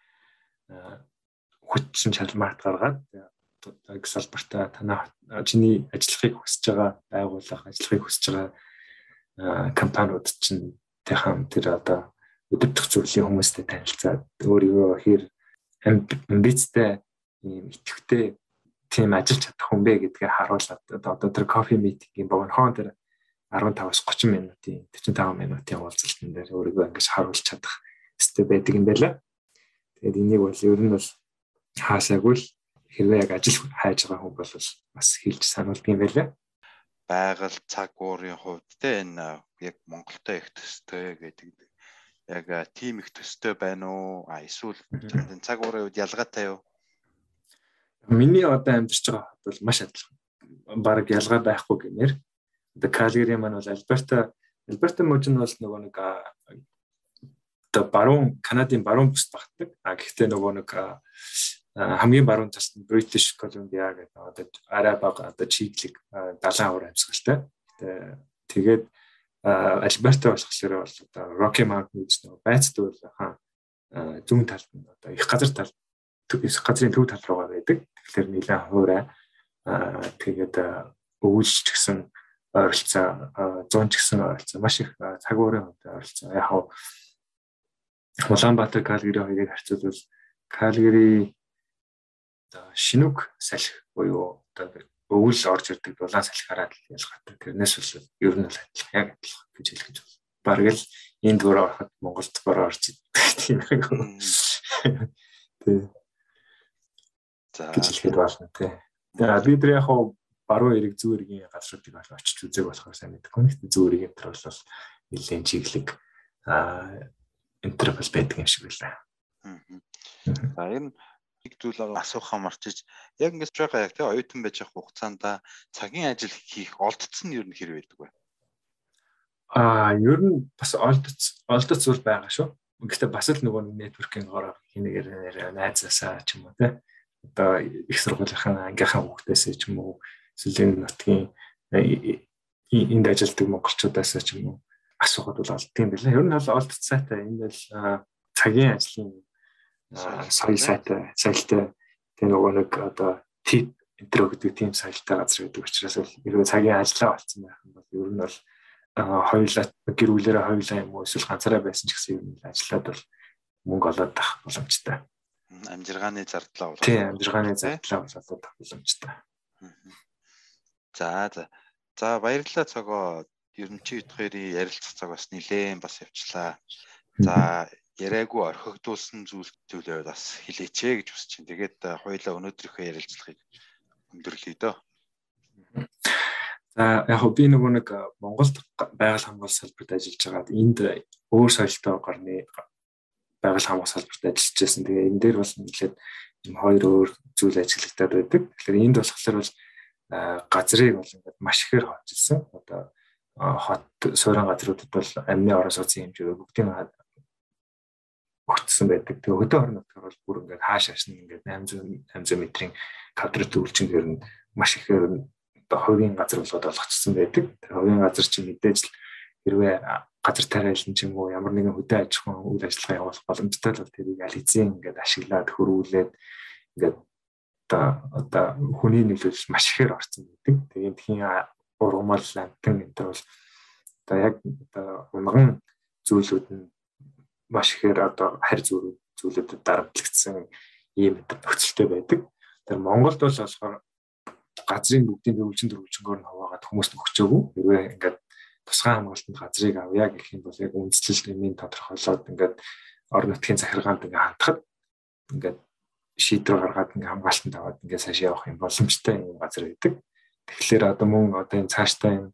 хүчин чалмаарт гаргаад яг салбартаа танаа чиний ажиллахыг хүсэж байгаа байгууллага, ажиллахыг хүсэж байгаа компаниуд чинь тэхэм тэр одоо өдөртөх зөвлөлийн хүмүүстэй танилцаад өөрийгөө хэр амбицтай ийм идэвхтэй тийм ажиллаж чадах хүн бэ гэдгээ харуулад одоо тэр кофе митингийн богинохон тэр арван таваас гучин минутын төрчин таван минутын уулзалтан дээр өөрийгөө ингэж харуулж чадах хэрэгтэй байдаг юм байна. Тэгээд энийг бол ер нь бол хаасаагүй л хэрвээ яг ажил хайж байгаа хүн бол бас хэлж сануулдаг юм байна. Байгаль цаг уурын хувьд те энэ яг Монголтой их төстэй гэдэг яг тийм их төстэй байна уу? А эсвэл энэ цаг уурын үед ялгаатай юу? Миний одоо амьдарч байгаа хот бол маш адилхан. Бараг ялгаа байхгүй гэмээр. Одоо Калгари маань бол Альберта Альберта мужин бол нөгөө нэг одоо баруун Канадын баруун бүс багтдаг. А гэхдээ нөгөө нэг хамгийн баруун талд нь British Columbia гэдэг одоо арай бага одоо чиглэг далайн уур амьсгалтай. Тэгээд Альберта болохоор бол одоо Rocky Mountains нөгөө байцдаг хаан зүүн талд нь одоо их газар тал газрын төв тал руугаа байдаг. Тэгэхээр нэлээд хуурай тэгээд өвөлж ч гэсэн ойролцоо зуун ч гэсэн ойролцоо маш их цаг уурын хувьд ойролцоо. Яг хав Улаанбаатар Калгари хоёрыг харьцуулбал Калгари шинүг салхи буюу одоо өвөл орж ирдэг дулаан салхиараа ялгаатай. Тэрнээс бол ер нь л адилхан яг адилхан гэж хэлэх гэж байна. Бараг л энд дөрөөр ороход Монголд бороо орж ирдэг тийм яг. Тэг. За гэж хэлэхэд болно тий. Тэгээд бид нар яг баруун эрэг зүүн эрэгийн газруудыг бол очиж үзэг болохоор сайн мэдгүй. Гэхдээ зүүн эрэг энэ төр бол нэлээд чиглэг аа интервал байдаг юм шиг байлаа. За энэ нэг зүйл асуух амарчиж яг ингэж байгаа яг тий оюутан байж явах хугацаанд цагийн ажил хийх олдцсон нь ер нь хэрэг байдаг вэ? Аа ер нь бас олдц олдц зүйл байгаа шүү. Гэхдээ бас л нөгөө networking-оор хийнээр найзаасаа ч юм уу тий одоо их сургуулийн ангийнхаа хүүхдээсээ ч юм уу эсвэл нутгийн энд ажилладаг монголчуудаас ч юм уу асуухад бол олдсон юм байна. Ер нь бол олдц сайтай энэ бол цагийн ажлын соёл сайтай соёлтой тэгээ нөгөө нэг одоо тип интеро гэдэг тийм соёлтой газар гэдэг учраас ерөө цагийн ажиллаа болцсон байх юм бол ер нь бол хоёулаа гэр бүлээрээ хоёулаа юм уу эсвэл ганцаараа байсан ч гэсэн ер нь ажиллаад бол мөнгө олоод авах боломжтой. Амжиргааны зардлаа болоод. Тийм, амжиргааны зардлаа болоод авах боломжтой. За за. За баярлалаа цогоо. Ер нь чи хэд ярилцах цаг бас нилээн бас явчлаа. За яриаггүй орхигдуулсан зүйл зүйлээ бас хэлээчээ гэж хүсэж чинь. Тэгээд хоёулаа өнөөдрийнхөө ярилцлагыг өндөрлөе дөө. За яг би нөгөө нэг Монголд байгаль хамгаалалт салбарт ажиллаж байгаад энд өөр соёлтой гарны байгаль хамгаалалт салбарт ажиллаж байсан. Тэгээ энэ дээр бол нэлээд хоёр өөр зүйл ажиглагдаад байдаг. Тэгэхээр энд болохоор бол газрыг бол ингээд маш ихээр хоожилсан. Одоо хот суурин газруудад бол амны орон сууцны хэмжээ бүгдийг өгцсөн байдаг. Тэгээ хөдөө орон нутгаар бол бүр ингээд хааш хааш нь ингээд восемьсот метрийн квадрат үйлчингээр нь маш ихээр одоо хувийн газар болгоод олгоцсон байдаг. Тэр хувийн газар чинь мэдээж хэрвээ газар тариалан ч юм уу ямар нэгэн хөдөө аж ахуйн үйл ажиллагаа явуулах боломжтой бол тэрийг аль хэзээ ингээд ашиглаад хөрвүүлээд ингээд одоо одоо хүний нөлөөлөл маш ихээр орсон байдаг. Тэгээд тхийн ургамал амтан энэ төр бол одоо яг одоо унган зүйлүүд нь маш ихээр одоо харь зүрх зүйлүүдэд дарамтлагдсан ийм нөхцөлтэй байдаг. Тэр Монголд бол болохоор газрын бүгдийн дөрвөлжин дөрвөлжингоор нь хуваагаад хүмүүст өгчөөгүй. Хэрвээ ингээд тусгай хамгаалтанд газрыг авъя гэх юм бол яг үндэслэл нэмийн тодорхойлоод ингээд орон нутгийн захиргаанд ингээд хандхад ингээд шийдвэр гаргаад ингээд хамгаалтанд аваад ингээд цааш явах юм боломжтой юм газар байдаг. Тэгэхээр одоо мөн одоо энэ цааштай энэ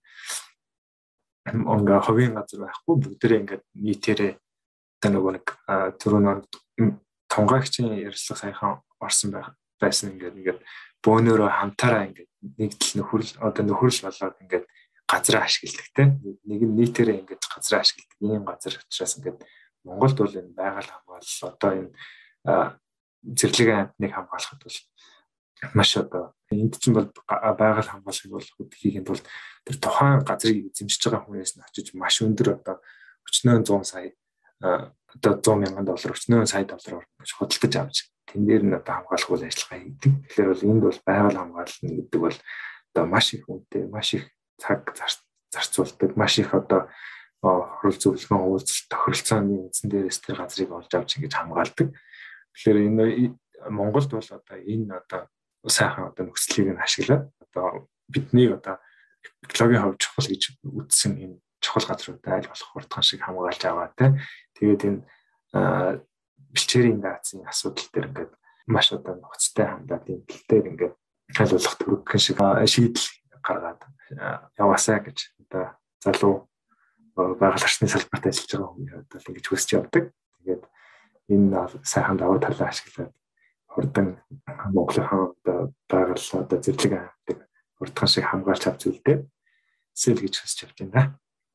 онга хувийн газар байхгүй бүгдээрээ ингээд нийтээрээ одоо нөгөө нэг түрүүн тунгаагчийн ярилцлага саяхан орсон байх байсан ингээд ингээд бөөнөрөө хамтаараа ингээд нэгдэл нөхөрл одоо нөхөрл болоод ингээд газар ашигладаг те нэг нь нийтээрээ ингээд газар ашигладаг ийм газар учраас ингээд Монголд бол энэ байгаль хамгаалал одоо энэ зэрлэгийн амтныг хамгаалахад бол маш одоо энд чинь бол байгаль хамгаалахыг бол хийхэд бол тэр тухайн газрыг эзэмшиж байгаа хүнээс нь очиж маш өндөр одоо өчнөө зуун сая одоо сто мянган доллар өчнөө сая доллараар худалдаж авч тэн дээр нь одоо хамгаалах үйл ажиллагаа хийдэг. Тэгэхээр бол энд бол байгаль хамгаалал гэдэг бол одоо маш их үнэтэй, маш их цаг зарцуулдаг, маш их одоо хурал зөвлөгөө уулзалт тохиролцооны үндсэн дээрээс тэр газрыг олж авч ингэж хамгаалдаг. Тэгэхээр энэ Монголд бол одоо энэ одоо сайхан одоо нөхцөлийг нь ашиглаад одоо биднийг одоо экологийн хувьд чухал гэж үзсэн энэ чухал газруудаа аль болох хурдхан шиг хамгаалж аваа те. Тэгээд энэ бэлчээрийн гаацын асуудал дээр ингээд маш одоо нөхцөлтэй хандаад энэ тал дээр ингээд аль болох төрөгхөн шиг шийдэл гаргаад яваасаа гэж одоо залуу байгаль орчны салбарт ажиллаж байгаа хүмүүс одоо ингэж хүсэж явдаг. Тэгээд энэ сайхан даваа талаа ашиглаад хурдан Монголын одоо байгаль одоо зэрлэг амтыг хурдхан шиг хамгаалж авч үлдээ. Сэл гэж хүсэж явж байна.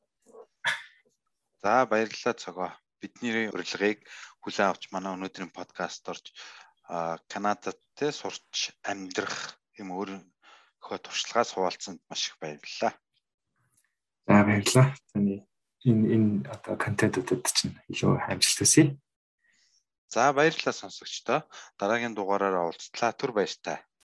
За баярлалаа цогоо. Бидний урилгыг хүлээн авч манай өнөөдрийн подкаст орж Канадад те сурч амьдрах юм өөрийнхөө туршлагаас хуваалцсанд маш их баярлалаа. За баярлалаа. Таны энэ энэ одоо контентуудад чинь илүү амжилт хүсье. За баярлалаа сонсогчдоо. Дараагийн дугаараараа уулзлаа. Түр баяртай.